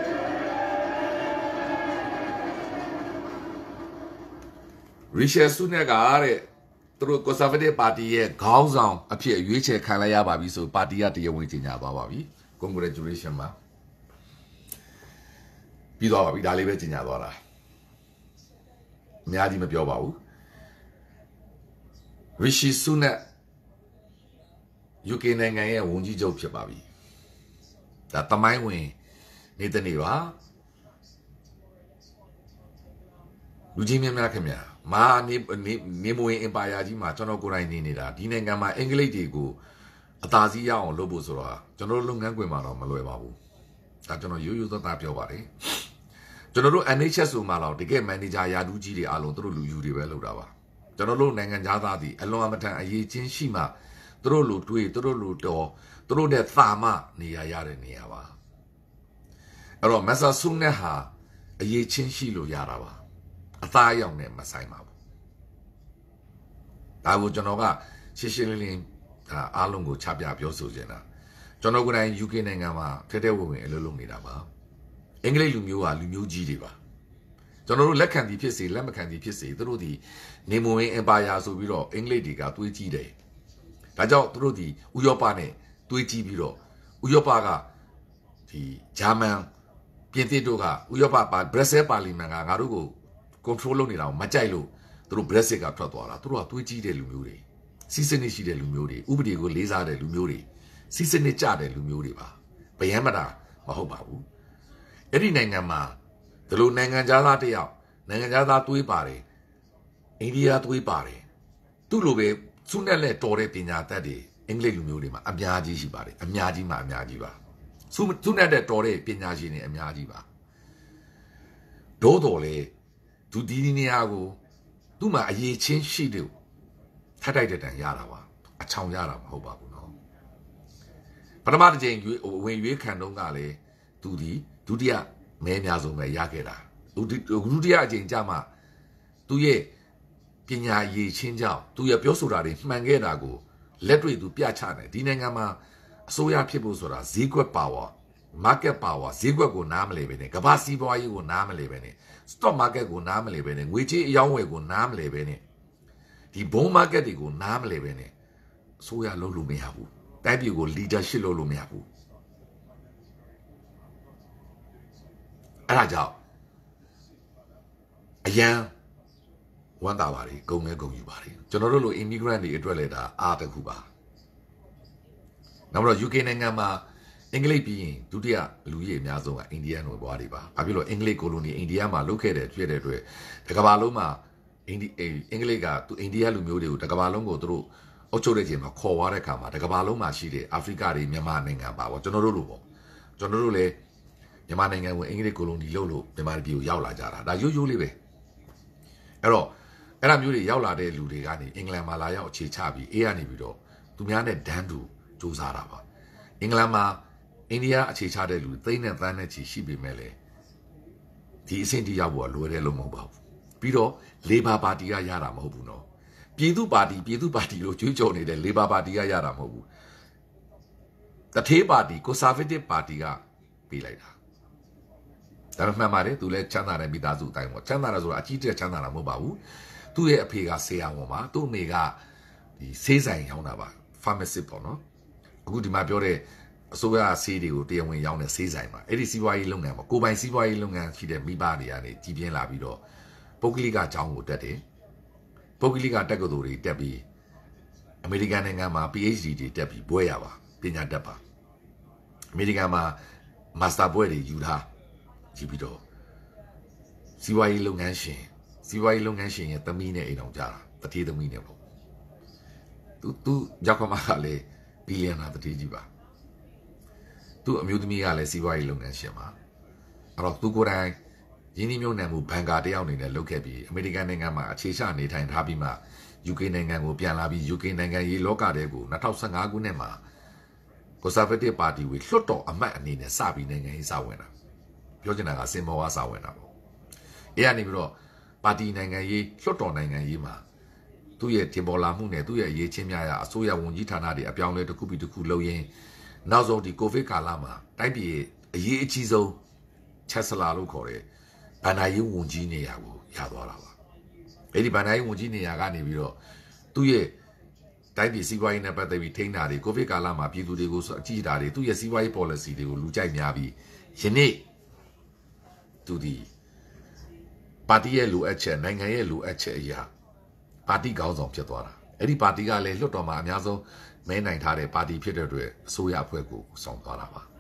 S1: Rishi Sunak ကတဲ့သူတို့ Conservative Party ရဲ့ခေါင်းဆောင်အဖြစ်ရွေးချယ်ခံလိုက်ရပါပြီဆိုပါတီကတရားဝင်ကြေညာသွားပါပြီ Congratulations ပါပြီးသွားပါပြီဒါလေးပဲကြေညာသွားတာအများကြီးမပြောပါဘူး Rishi Sunak ယူကေ နိုင်ငံရဲ့ဝန်ကြီးချုပ်ဖြစ်ပါပြီဒါတမိုင်းဝင်နေတဲ့နေ့ပါလူကြီးများများခင်ဗျာမာနေနေမဝင်အင်ပါယာကြီးမှာကျွန်တော်ကိုယ်တိုင်နေနေတာဒီနိုင်ငံမှာအင်္ဂလိပ်တွေကိုအသာစီးရအောင်လုပ်ဖို့ဆိုတော့ကျွန်တော်တို့လုပ်ငန်းခွင်မှာတော့မလွယ်ပါဘူးဒါကျွန်တော်ရိုးရိုးသားသားပြောပါတယ်ကျွန်တော်တို့ N H S ဆိုမှတော့တကယ် manager ယာဒူးကြီးတွေအားလုံးသူတို့လူယူတွေပဲလုပ်တာပါကျွန်တော်တို့နိုင်ငံသားသားတွေအလွန်အမတန်အရေးချင်းရှိမှသူတို့လူတွေးသူတို့လူတော်သူတို့နဲ့သာမနေရရတဲ့နေရာပါအဲ့တော့မက်ဆာဆူနက်ဟာအရေးချင်းရှိလို့ရတာပါအသားအရောင်နဲ့မဆိုင်ပါဘူးဒါကိုကျွန်တော်ကရှင်းရှင်းလင်းလင်းအားလုံးကိုချပြပြောဆိုနေတာကျွန်တော်ကိုယ်တိုင် ယူကေ နိုင်ငံမှာထဲထဲဝင်ဝင်အလုပ်လုပ်နေတာပါအင်္ဂလိပ်လူမျိုးဟာလူမျိုးကြီးတွေပါကျွန်တော်တို့လက်ခံသည်ဖြစ်စေလက်မခံသည်ဖြစ်စေသူတို့ဒီနေမဝင်အင်ပါယာဆိုပြီးတော့အင်္ဂလိပ်တွေကတွေးကြည့်တယ်ဒါကြောင့်သူတို့ဒီဥရောပနဲ့တွေးကြည့်ပြီးတော့ဥရောပကဒီဂျာမန်ပြင်သစ်တို့ကဥရောပပါဘရက်ဆဲပါလီမန်ကငါတို့ကို control လုပ်နေတာကိုမကြိုက်လို့သူတို့ Brexit ကထွက်သွားတာသူတို့ကတွေးကြည့်တဲ့လူမျိုးတွေစီးစနစ်ရှိတဲ့လူမျိုးတွေဥပဒေကိုလေးစားတဲ့လူမျိုးတွေစီးစနစ်ကြတဲ့လူမျိုးတွေပါဗယံမတာမဟုတ်ပါဘူးအဲ့ဒီနိုင်ငံမှာဒီလိုနိုင်ငံသားတယောက်နိုင်ငံသားတွေးပါတယ်အိန္ဒိယတွေးပါတယ်သူ့လိုပဲစုနဲ့လက်တော်တဲ့ပညာတတ်တွေအင်္ဂလိပ်လူမျိုးတွေမှာအများကြီးရှိပါတယ်အများကြီးမှအများကြီးပါစုစုနဲ့တဲ့တော်တဲ့ပညာရှင်တွေအများကြီးပါဒို့တော်လေသူဒီနေရာကိုသူ့မှာအရေးချင်းရှိတယ်ထပ်တိုက်တဲ့တန်ရတာပါအချောင်ရတာမဟုတ်ပါဘူးနော်ပထမတစ်ချိန်ဝင်ရွေးခံတော့ကလည်းသူဒီဒုတိယမဲအများဆုံးပဲရခဲ့တာဒုတိယအချိန်ကျမှသူရဲ့ပညာရည်ချင်းကြောင့်သူရဲ့ပြောဆိုတာတွေမှန်ခဲ့တာကိုလက်တွေ့သူပြချတယ်ဒီနိုင်ငံမှာအစိုးရဖြစ်ဖို့ဆိုတာဈေးကွက်ပါဝါ market power ဈေးကွက်ကိုနားမလည်ပဲနဲ့ကမ္ဘာစီးပွားရေးကိုနားမလည်ပဲနဲ့ stock market ကိုနားမလည်ပဲနဲ့ငွေကြေးအယောင်းဝယ်ကိုနားမလည်ပဲနဲ့ဒီ bond market တွေကိုနားမလည်ပဲနဲ့အစိုးရလုပ်လို့မရဘူးတိုင်းပြည်ကို leadership လုပ်လို့မရဘူးအဲ့ဒါကြောင့်အရန်ဝမ်းသာပါတယ်ဂုံငဲဂုံယူပါတယ်ကျွန်တော်တို့လို immigrant တွေအတွက်လည်းဒါအားတစ်ခုပါနောက်တော့ U K နိုင်ငံမှာအင်္ဂလိပ်ပြီးရင်ဒုတိယလူကြီးအများဆုံးကအိန္ဒိယနွယ်ဘွားတွေပါ။ဘာဖြစ်လို့အင်္ဂလိပ်ကိုလိုနီအိန္ဒိယမှာလုပ်ခဲ့တဲ့ဖြစ်တဲ့အတွက်တကဘာလုံးမှာအင်္ဂလိပ်အင်္ဂလိပ်ကသူအိန္ဒိယလူမျိုးတွေကိုတကဘာလုံးကိုသူတို့အုပ်ချုပ်တဲ့ချိန်မှာခေါ်သွားတဲ့အခါမှာတကဘာလုံးမှာရှိတဲ့အာဖရိကတွေမြန်မာနိုင်ငံပါပေါ့ကျွန်တော်တို့လိုပေါ့ကျွန်တော်တို့လည်းမြန်မာနိုင်ငံကိုအင်္ဂလိပ်ကိုလိုနီလုပ်လို့မြန်မာပြည်ကိုရောက်လာကြတာဒါရိုးရိုးလေးပဲအဲ့တော့အဲ့ဒါမျိုးတွေရောက်လာတဲ့လူတွေကနေအင်္ဂလန်မှာလာရောက်အခြေချပြီးအေးကနေပြီးတော့သူများနဲ့ဒန်းတူစူးစမ်းတာပါအင်္ဂလန်မှာအိန္ဒိယအခြေချတဲ့လူသိန်းနဲ့သန်းနဲ့ချီရှိပေမဲ့လေဒီအဆင့်တိရောက်ဖို့လွယ်တယ်လို့မဟုတ်ပါဘူးပြီးတော့လေဘာပါတီကရတာမဟုတ်ဘူးနော်ပြည်သူ့ပါတီပြည်သူ့ပါတီလို့ကြွေးကြော်နေတဲ့လေဘာပါတီကရတာမဟုတ်ဘူးတထေးပါတီကွန်ဆာဗေးတစ်ပါတီကပေးလိုက်တာဒါပေမဲ့မှန်ပါတယ်သူလည်းချမ်းသာတဲ့မိသားစုအတိုင်းပေါ့ချမ်းသာတယ်ဆိုတာအကြီးတက်ချမ်းသာတာမဟုတ်ပါဘူးသူ့ရဲ့အဖေကဆေးရဝန်ပါသူ့အမေကဒီဆေးဆိုင်ရောင်းတာပါ pharmacist ပေါ့နော်အခုဒီမှာပြောတဲ့အစိုးရဆေးတွေကိုတရားဝင်ရောင်းတဲ့ဆေးဆိုင်မှာအဲ့ဒီစီးပွားရေးလုပ်ငန်းမှာကိုပိုင်စီးပွားရေးလုပ်ငန်းရှိတဲ့မိဘတွေကနေကြီးပြင်းလာပြီးတော့ပုဂ္ဂလိကအကြောင်းကိုတက်တယ်ပုဂ္ဂလိကတက္ကသိုလ်တွေတက်ပြီးအမေရိကန်နိုင်ငံမှာ PhD တွေတက်ပြီးဘွဲရပါပညာတတ်ပါအမေရိကန်မှာမာစတာဘွဲတွေယူထားကြည့်ပြီးတော့စီးပွားရေးလုပ်ငန်းရှင်စီးပွားရေးလုပ်ငန်းရှင်ရဲ့သမီးနဲ့အိမ်အောင်ကြတာတတိသမီးနဲ့ပေါ့သူသူရောက်ခမကလည်းဘီလီယံနာတတိကြီးပါသူ့အမျိုးသမီးကလည်းစီးပွားရေးလုပ်ငန်းရှင်ပါအဲ့တော့သူကိုယ်တိုင်ရင်းနှီးမြှုပ်နှံမှုဘဏ်ကာတယောက်အနေနဲ့လုပ်ခဲ့ပြီးအမေရိကန်နိုင်ငံမှာအခြေချနေထိုင်ထားပြီးမှ U K နိုင်ငံကိုပြန်လာပြီး U K နိုင်ငံရေးလောကတဲကို၂၀၁၅ခုနှစ်မှာ Conservative Party ဝေလွှတ်တော်အမတ်အနေနဲ့စပြီးနိုင်ငံရေးစဝင်တာပြောချင်တာကစင်ပေါ်ဝါစဝင်တာပေါ့အဲ့ကနေပြီးတော့ပါတီနိုင်ငံရေးလွှတ်တော်နိုင်ငံရေးမှာသူ့ရဲ့တင်ပေါ်လာမှုနဲ့သူ့ရဲ့အရေးချင်းများရာအစိုးရဝန်ကြီးဌာနတွေအပြောင်းလဲတစ်ခုပြီးတစ်ခုလုပ်ရင်းနောက်ဆုံးဒီကိုဗစ်ကာလမှာတိုက်ပြည်အရေးအကြီးဆုံးချက်စလာလို့ခေါ်တဲ့ဗန္ဒာရေးဝန်ကြီးနေရာကိုရသွားတာပါအဲ့ဒီဗန္ဒာရေးဝန်ကြီးနေရာကနေပြီးတော့သူ့ရဲ့တိုက်ပြည်စီးပွားရေးနဲ့ပတ်သက်ပြီးထိန်းတာတွေကိုဗစ်ကာလမှာပြည်သူတွေကိုအကြည့်တာတွေသူ့ရဲ့စီးပွားရေး policy တွေကိုလူကြိုက်များပြီးယနေ့သူဒီပါတီရဲ့လိုအပ်ချက်နိုင်ငံရဲ့လိုအပ်ချက်အရာပါတီခေါင်းဆောင်ဖြစ်သွားတာအဲ့ဒီပါတီကလည်းလွှတ်တော်မှာအများဆုံးမဲနိုင်ထားတဲ့ပါတီဖြစ်တဲ့အတွက်အစိုးရအဖွဲ့ကိုဆောင်သွားတာပါ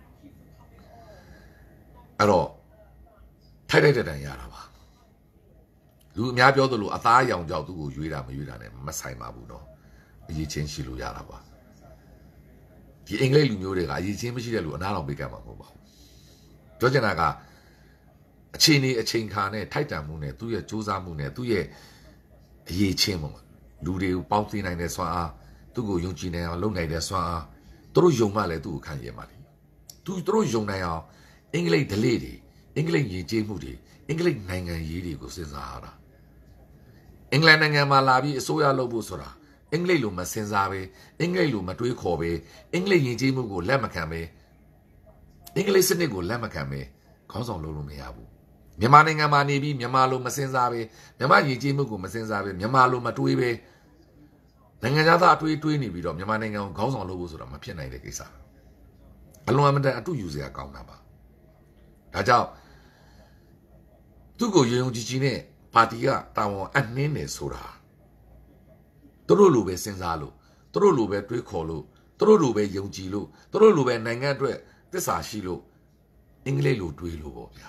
S1: အဲ့တော့ထိုက်တဲ့တန်ရတာပါလူအများပြောသလိုအသားရောင်ကြောက်သူ့ကိုရွေးတာမရွေးတာနဲ့မဆိုင်ပါဘူးတော့အရေးချင်းရှိလို့ရတာပါဒီအင်္ဂလိပ်လူမျိုးတွေကအရေးချင်းမရှိတဲ့လူအနားတော်ပေးကမှာမဟုတ်ပါဘူးပြောချင်တာကအခြေအနေအချိန်ခါနဲ့ထိုက်တန်မှုနဲ့သူ့ရဲ့စူးစမ်းမှုနဲ့သူ့ရဲ့အရေးချင်းပေါ့လူတွေကိုပေါင်းသိနိုင်တဲ့စွမ်းအားသူ့ကိုယုံကြည်နိုင်အောင်လုပ်နိုင်တဲ့စွမ်းအားသူတို့ယုံမှလည်းသူ့ကိုခံရမှာလေသူတို့ယုံနိုင်အောင်အင်္ဂလိပ်ဓလေ့တွေအင်္ဂလိပ်ယဉ်ကျေးမှုတွေအင်္ဂလိပ်နိုင်ငံရေးတွေကိုစဉ်းစားရတာအင်္ဂလန်နိုင်ငံမှာလာပြီးအစိုးရလုပ်ဖို့ဆိုတာအင်္ဂလိပ်လိုမစဉ်းစားပဲအင်္ဂလိပ်လိုမတွေးခေါ်ပဲအင်္ဂလိပ်ယဉ်ကျေးမှုကိုလက်မခံပဲအင်္ဂလိပ်စနစ်ကိုလက်မခံပဲခေါင်းဆောင်လုပ်လို့မရဘူးမြန်မာနိုင်ငံမှာနေပြီးမြန်မာလိုမစဉ်းစားပဲမြန်မာယဉ်ကျေးမှုကိုမစဉ်းစားပဲမြန်မာလိုမတွေးပဲနိုင်ငံသားအတွေးတွေးနေပြီးတော့မြန်မာနိုင်ငံကိုခေါင်းဆောင်လုပ်ဖို့ဆိုတာမဖြစ်နိုင်တဲ့ကိစ္စအလွန်အမတန်အတူယူစရာကောင်းတာပါဒါကြောင့်သူ့ကိုယုံကြည်ကြည်နဲ့ပါတီကတာဝန်အနှင်းနေဆိုတာသူတို့လိုပဲစဉ်းစားလို့သူတို့လိုပဲတွေးခေါ်လို့သူတို့လိုပဲယုံကြည်လို့သူတို့လိုပဲနိုင်ငံအတွက်သစ္စာရှိလို့အင်္ဂလိပ်လိုတွေးလို့ပေါ့ဗျာ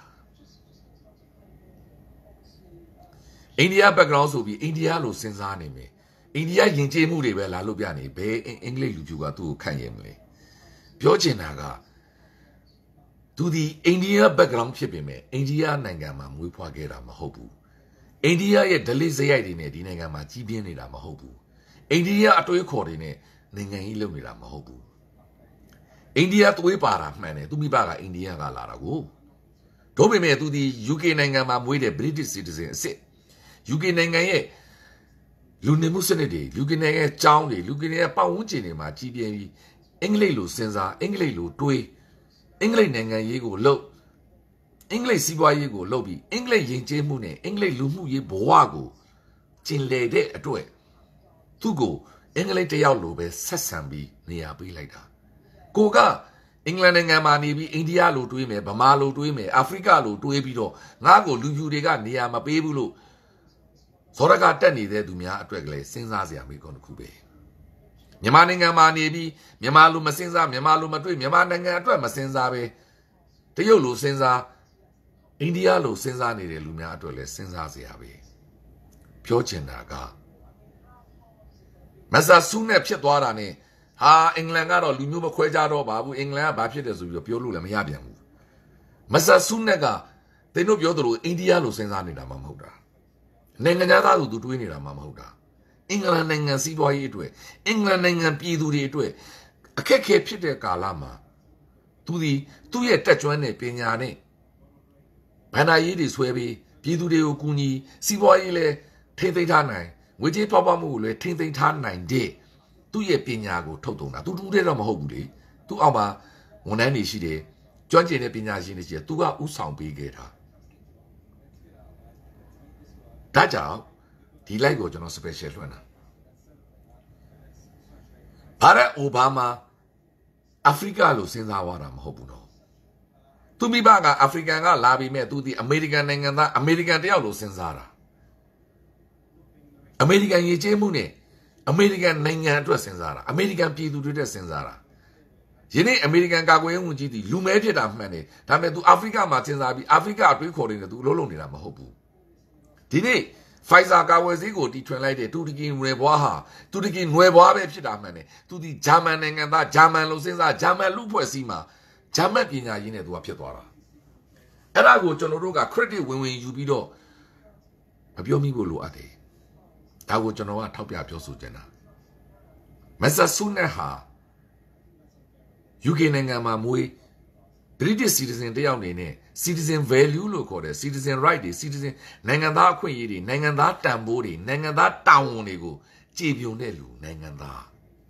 S1: အိန္ဒိယ background ဆိုပြီးအိန္ဒိယလိုစဉ်းစားနေမယ်အိန္ဒိယယဉ်ကျေးမှုတွေပဲလာလို့ပြနေဘယ်အင်္ဂလိပ်လူပြူကသူ့ကိုခန့်ရမလဲပြောချင်တာကသူဒီအိန္ဒိယ background ဖြစ်ပေမဲ့အိန္ဒိယနိုင်ငံမှာမွေးဖွားခဲ့တာမဟုတ်ဘူးအိန္ဒိယရဲ့ဓလေ့စရိုက်တွေနဲ့ဒီနိုင်ငံမှာကြီးပြင်းနေတာမဟုတ်ဘူးအိန္ဒိယအတွေးခေါ်တွေနဲ့နိုင်ငံကြီးလုပ်နေတာမဟုတ်ဘူးအိန္ဒိယသွေးပါတာမှန်တယ်သူမိဘကအိန္ဒိယကလာတာကိုတို့ပေမဲ့သူဒီ U K နိုင်ငံမှာမွေးတဲ့ British citizen အစ်စ် U K နိုင်ငံရဲ့လူနေမှုစနစ်တွေ U K နိုင်ငံရဲ့ကျောင်းတွေ U K နိုင်ငံရဲ့ပတ်ဝန်းကျင်တွေမှာကြီးပြင်းပြီးအင်္ဂလိပ်လိုစဉ်းစားအင်္ဂလိပ်လိုတွေးအင်္ဂလိပ်နိုင်ငံရေးကိုလုပ်အင်္ဂလိပ်စီးပွားရေးကိုလုပ်ပြီးအင်္ဂလိပ်ယဉ်ကျေးမှုနဲ့အင်္ဂလိပ်လူမှုရေးဘဝကိုကျင်လည်တဲ့အတွက်သူ့ကိုအင်္ဂလိပ်တယောက်လိုပဲဆက်ဆံပြီးနေရာပေးလိုက်တာကိုကအင်္ဂလန်နိုင်ငံမှာနေပြီးအိန္ဒိယလိုတွေးမယ်ဗမာလိုတွေးမယ်အာဖရိကလိုတွေးပြီးတော့ငါ့ကိုလူဖြူတွေကနေရာမပေးဘူးလို့ဇောရကတက်နေတဲ့သူများအတွက်ကလေးစဉ်းစားစရာမိကုန်တစ်ခုပဲမြန်မာနိုင်ငံမှာနေပြီးမြန်မာလူမစဉ်းစားမြန်မာလူမတွေးမြန်မာနိုင်ငံအတွက်မစဉ်းစားပဲတရုတ်လိုစဉ်းစားအိန္ဒိယလိုစဉ်းစားနေတဲ့လူများအတွက်လည်းစဉ်းစားစရာပဲပြောချင်တာကမဆာဆူနဲ့ဖြစ်သွားတာနဲ့ဟာအင်္ဂလန်ကတော့လူမျိုးမခွဲကြတော့ပါဘူးအင်္ဂလန်ကဘာဖြစ်တယ်ဆိုပြီးပြောလို့လည်းမရပြန်ဘူးမဆာဆူနဲ့ကသင်တို့ပြောသလိုအိန္ဒိယလိုစဉ်းစားနေတာမှမဟုတ်တာနိုင်ငံသားသူတွေးနေတာမှမဟုတ်တာအင်္ဂလန်နိုင်ငံစီးပွားရေးအတွက်အင်္ဂလန်နိုင်ငံပြည်သူတွေအတွက်အခက်အခဲဖြစ်တဲ့ကာလမှာသူဒီသူ့ရဲ့တက်ကြွတဲ့ပညာနဲ့ဗန္ဒာရေးတွေဆွဲပြီးပြည်သူတွေကိုကူညီစီးပွားရေးလည်းထိမ့်သိမ်းထားနိုင်ငွေကြေးပေါက်ပေါက်မှုကိုလည်းထိမ့်သိမ်းထားနိုင်တဲ့သူ့ရဲ့ပညာကိုထုတ်သုံးတာသူတူတဲ့တော့မဟုတ်ဘူးလေသူ့အောက်မှာဝန်ထမ်းတွေရှိတယ်ကျွမ်းကျင်တဲ့ပညာရှင်တွေရှိတယ်သူကဥဆောင်ပေးခဲ့တာဒါကြောင့်ဒီလိုက်ကိုကျွန်တော် special လွှင့်တာဘာရက်အိုဘားမားအာဖရိကလိုစဉ်းစားသွားတာမဟုတ်ဘူးနော်သူမိဘကအာဖရိကန်ကလာပြီးမဲ့သူဒီအမေရိကန်နိုင်ငံသားအမေရိကန်တယောက်လိုစဉ်းစားတာအမေရိကန်ရေးကျေးမှုနဲ့အမေရိကန်နိုင်ငံအတွက်စဉ်းစားတာအမေရိကန်ပြည်သူတွေအတွက်စဉ်းစားတာယနေ့အမေရိကန်ကာကွယ်ရေးဝန်ကြီးဒီလူမဲဖြစ်တာမှန်တယ်ဒါပေမဲ့ तू အာဖရိကမှာစဉ်းစားပြီးအာဖရိကအတွေးခေါ်နေတယ် तू အလုံးလုံးနေတာမဟုတ်ဘူးဒီနေ့ Pfizer ကာကွယ်ဆေးကိုတီထွင်လိုက်တဲ့တူရကီငွေဘွားဟာတူရကီငွေဘွားပဲဖြစ်တာမှန်တယ် तू ဒီဂျာမန်နိုင်ငံသားဂျာမန်လိုစဉ်းစားဂျာမန်လူဖွဲ့စည်းမှာဂျာမန်ပညာရေးနဲ့ तू ကဖြစ်သွားတာအဲ့ဒါကိုကျွန်တော်တို့က credit ဝင်ဝင်ယူပြီးတော့မပြောမိဖို့လိုအပ်တယ်ဒါကိုကျွန်တော်ကထောက်ပြပြောဆိုချင်တာမဆာဆူနဲ့ဟာ U K နိုင်ငံမှာမွေး British citizen တယောက်နေနဲ့ citizen value လို့ခေါ်တယ် citizen right တွေ citizen နိုင်ငံသားအခွင့်အရေးတွေနိုင်ငံသားတန်ဖိုးတွေနိုင်ငံသားတာဝန်တွေကိုကြည်ပြုံတဲ့လူနိုင်ငံသား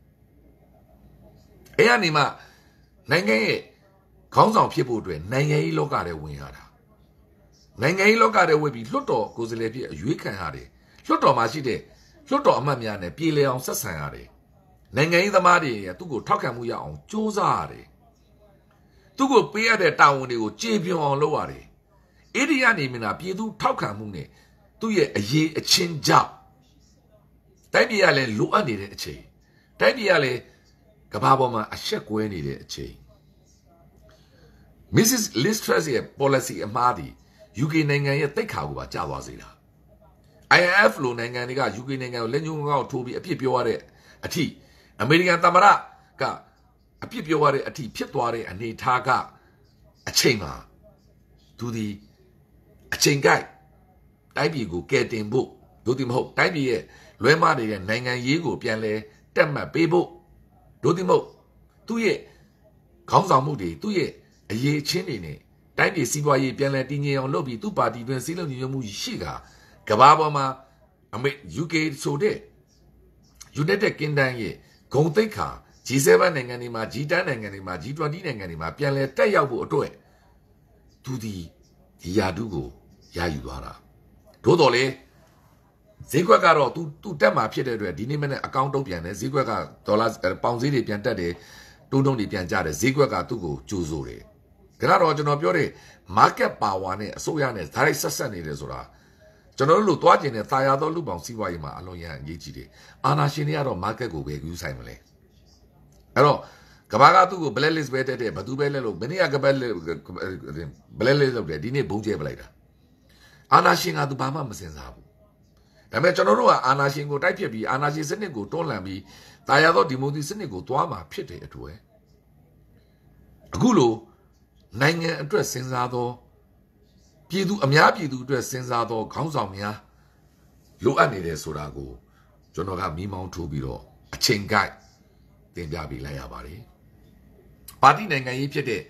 S1: အဲ့ဒီမှာနိုင်ငံရဲ့ခေါင်းဆောင်ဖြစ်ဖို့အတွက်နိုင်ငံရေးလောကထဲဝင်ရတာနိုင်ငံရေးလောကထဲဝင်ပြီးလွတ်တော်ကိုယ်စားလှယ်ဖြစ်အရွေးခံရတယ်လွတ်တော်မှာရှိတဲ့လွတ်တော်အမတ်များနဲ့ပြည်လည်အောင်ဆက်ဆံရတယ်နိုင်ငံရေးသမားတွေသူ့ကိုထောက်ခံမှုရအောင်စူးစမ်းရတယ်သူ့ကိုပေးရတဲ့တာဝန်တွေကိုကြေပြွန်အောင်လုပ်ရတယ်အဲ့ဒီကနေမြင်တာပြည်သူထောက်ခံမှုနဲ့သူ့ရဲ့အရေးအချင်းကြောင့်တိုင်းပြည်ကလည်းလိုအပ်နေတဲ့အချိန်တိုင်းပြည်ကလည်းကမ္ဘာပေါ်မှာအဆက်ကွဲနေတဲ့အချိန် Missus Liz Truss ရဲ့ policy အမှားဒီ U K နိုင်ငံရဲ့တိတ်ခါကိုပါကျသွားစေတာ I M F လိုနိုင်ငံတွေက U K နိုင်ငံကိုလက်ညှိုးငေါ့ထိုးပြီးအပြစ်ပြောရတဲ့အထိအမေရိကန်သမ္မတကအပြစ်ပြောရတဲ့အထိဖြစ်သွားတဲ့အနေအထားကအချိန်မှာသူဒီအချိန်ကိုက်တိုင်းပြည်ကိုကယ်တင်ဖို့ဒုတိမဟုတ်တိုင်းပြည်ရဲ့လွဲမှားနေတဲ့နိုင်ငံရေးကိုပြန်လဲတက်မှတ်ပေးဖို့ဒုတိမဟုတ်သူ့ရဲ့ခေါင်းဆောင်မှုတွေသူ့ရဲ့အရေးချင်းတွေနဲ့တိုင်းပြည်စီးပွားရေးပြန်လဲတည်ငြိမ်အောင်လုပ်ပြီးသူ့ပါတီတွင်စည်းလုံးညီညွတ်မှုရှိကကမ္ဘာပေါ်မှာအမေ U K ဆိုတဲ့ United Kingdom ရဲ့ဂုံတိတ်ခါ G セブン နိုင်ငံတွေမှာ G テン နိုင်ငံတွေမှာ G トゥエンティ နိုင်ငံတွေမှာပြန်လဲတက်ရောက်ဖို့အတွက်သူဒီဒီယာတုကိုရယူသွားတာသို့တော်လေဈေးကွက်ကတော့သူသူတက်မှာဖြစ်တဲ့အတွက်ဒီနေ့မနေ့အကောင့်တုံးပြန်တယ်ဈေးကွက်ကဒေါ်လာပေါင်ဈေးတွေပြန်တက်တယ်တုံးတုံးတွေပြန်ကျတယ်ဈေးကွက်ကသူ့ကိုကြိုးဆိုတယ်ဒါကတော့ကျွန်တော်ပြောတဲ့ market power နဲ့အစိုးရနဲ့ဓာတ်ရိုက်ဆက်ဆက်နေတယ်ဆိုတာကျွန်တော်တို့လို့တွားကျင်တဲ့တာယာသောလူပေါင်းစီးပွားရေးမှာအလွန်ရန်အရေးကြီးတယ်အာဏာရှင်တွေကတော့ market ကိုပဲယူဆိုင်မလဲအဲ့တော့ကဘာကသူ့ကို blacklist ပဲတက်တဲ့ဘသူပဲလဲလို့မနေ့က blacklist လုပ်တယ်ဒီနေ့ဘုံကျဲပလိုက်တာအာဏာရှင်ကသူဘာမှမစင်စားဘူးဒါပေမဲ့ကျွန်တော်တို့ကအာဏာရှင်ကိုတိုက်ဖြစ်ပြီးအာဏာရှင်စနစ်ကိုတွန်းလှန်ပြီးတာယာသောဒီမိုကရေစီစနစ်ကိုတွားမှာဖြစ်တယ်အတူပဲအခုလိုနိုင်ငံအတွက်စဉ်းစားသောပြည်သူအများပြည်သူအတွက်စဉ်းစားသောခေါင်းဆောင်များလိုအပ်နေတယ်ဆိုတာကိုကျွန်တော်ကမိမောင်းထိုးပြီးတော့အချိန်ကိုက်တင်ပြပေးလိုက်ရပါတယ်ပါတီနိုင်ငံရေးဖြစ်တဲ့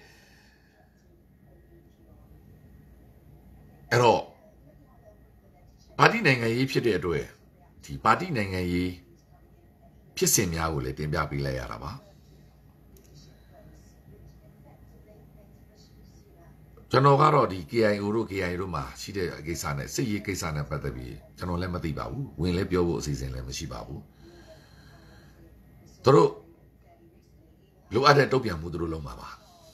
S1: အဲ့တော့ပါတီနိုင်ငံရေးဖြစ်တဲ့အတွက်ဒီပါတီနိုင်ငံရေးဖြစ်စဉ်များကိုလည်းတင်ပြပေးလိုက်ရတာပါကျွန်တော်ကတော့ဒီ K I O တို့ K I O တို့မှာရှိတဲ့ကိစ္စနဲ့စစ်ရေးကိစ္စနဲ့ပတ်သက်ပြီးကျွန်တော်လည်းမသိပါဘူးဝင်လည်းပြောဖို့အစီအစဉ်လည်းမရှိပါဘူးသူတို့လိုအပ်တဲ့တုံ့ပြန်မှုသူတို့လုပ်မှာပါ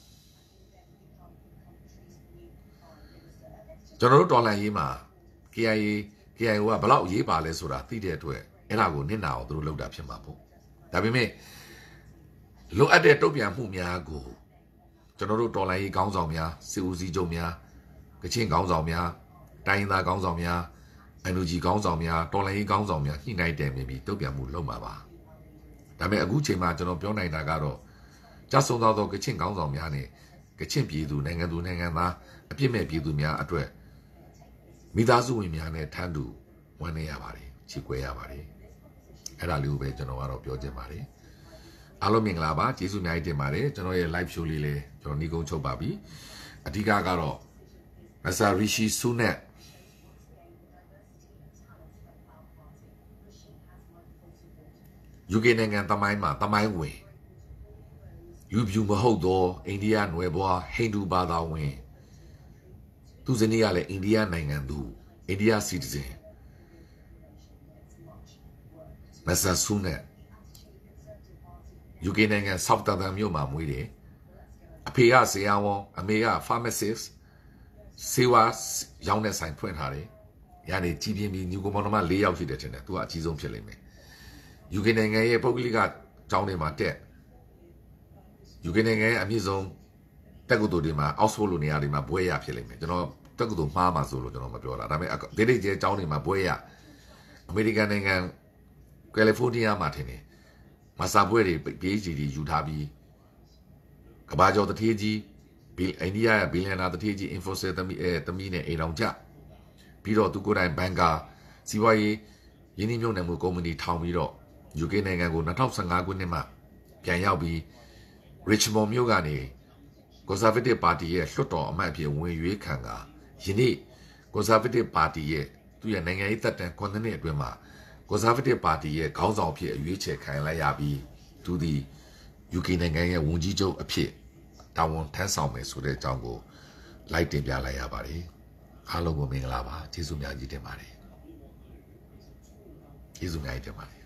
S1: ကျွန်တော်တို့တော်လှန်ရေးမှာ K I A K I O ကဘလောက်ရေးပါလဲဆိုတာသိတဲ့အတွက်အဲ့ဒါကိုနစ်နာအောင်သူတို့လုပ်တာဖြစ်မှာပေါ့ဒါပေမဲ့လိုအပ်တဲ့တုံ့ပြန်မှုများကိုကျွန်တော်တို့တော်လှန်ရေးခေါင်းဆောင်များစစ်ဦးစီးချုပ်များကချင်ခေါင်းဆောင်များတိုင်းသားခေါင်းဆောင်များ N U G ခေါင်းဆောင်များတော်လှန်ရေးခေါင်းဆောင်များညှိနှိုင်းတယ်မြင်ပြီးတုံ့ပြန်မှုလုပ်မှာပါဒါပေမဲ့အခုချိန်မှာကျွန်တော်ပြောနိုင်တာကတော့ကြဆုံသောကချင်ခေါင်းဆောင်များနဲ့ကချင်ပြည်သူနိုင်ငံသူနိုင်ငံသားအပြစ်မဲ့ပြည်သူများအတွက်မိသားစုဝင်များနဲ့ထမ်းတူဝန်းနေရပါတယ်ချီကွဲရပါတယ်အဲ့ဒါလေးကိုပဲကျွန်တော်ကတော့ပြောချင်ပါတယ်အားလုံးမင်္ဂလာပါကျေးဇူးအများကြီးတင်ပါတယ်ကျွန်တော်ရဲ့ live show လေးလေးကျွန်တော်ညီကုန်းချုပ်ပါပြီအဓိကကတော့မဆာရီရှီဆူနက်ယူကေနိုင်ငံတမိုင်းမှာတမိုင်းဝင်ယူပြူမဟုတ်သောအိန္ဒိယနွယ်ဘွားဟိန္ဒူဘာသာဝင်သူဇနီးကလည်းအိန္ဒိယနိုင်ငံသူအိန္ဒိယ citizen မဆာဆူနက်ယူကေနိုင်ငံဆောက်တာတန်မြို့မှာမွေးတယ်အဖေကဆရာဝန်အမေက pharmacist ဆေးဝါးရောင်းတဲ့ဆိုင်ဖွင့်ထားတယ်။ညာနေကြီးပြင်းပြီးညီကိုမောင်နှမ၄ယောက်ရှိတယ်ထင်တယ်။သူကအကြီးဆုံးဖြစ်လိမ့်မယ်။ ယူကေနိုင်ငံရဲ့ပုဂ္ဂလိကကျောင်းတွေမှာတက်ယူကေနိုင်ငံရဲ့အမြင့်ဆုံးတက္ကသိုလ်တွေမှာ Oxford လိုနေရာတွေမှာဘွဲရဖြစ်လိမ့်မယ်။ကျွန်တော်တက္ကသိုလ်မှားမှာဆိုလို့ကျွန်တော်မပြောတာ။ဒါပေမဲ့ဒေသကျကျောင်းတွေမှာဘွဲရအမေရိကန်နိုင်ငံကယ်လီဖိုးနီးယားမှာထင်တယ်။မဆာဘွဲတွေ P H D တွေယူထားပြီးကဘာကျော်တထေးကြီးအိန္ဒိယရဲ့ဘီလီယံနာတထေးကြီး Infosys သမီးအဲသမီးနဲ့အိမ်တော်ကြပြီးတော့သူကိုယ်တိုင်ဘန်ကာစီးပွားရေးရင်းနှီးမြှုပ်နှံမှုကုမ္ပဏီထောင်ပြီးတော့ ယူကေ နိုင်ငံကို၂၀၁၅ခုနှစ်မှာပြန်ရောက်ပြီး Richmond မြို့ကနေ Conservative Party ရဲ့လွှတ်တော်အမတ်အဖြစ်ဝင်ရွေးခံကယနေ့ Conservative Party ရဲ့သူ့ရဲ့နိုင်ငံရေးသက်တမ်းခုနှစ်အတွင်းမှာ Conservative Party ရဲ့ခေါင်းဆောင်ဖြစ်အရွေးချယ်ခံလိုက်ရပြီးသူဒီ ယူကေ နိုင်ငံရဲ့ဝန်ကြီးချုပ်အဖြစ်တာဝန်ထမ်းဆောင်မယ်ဆိုတဲ့အကြောင်းကိုလိုက်တင်ပြလိုက်ရပါတယ်အားလုံးကိုမင်္ဂလာပါကျေးဇူးများကြီးတင်ပါတယ်ကျေးဇူးများကြီးတင်ပါတယ်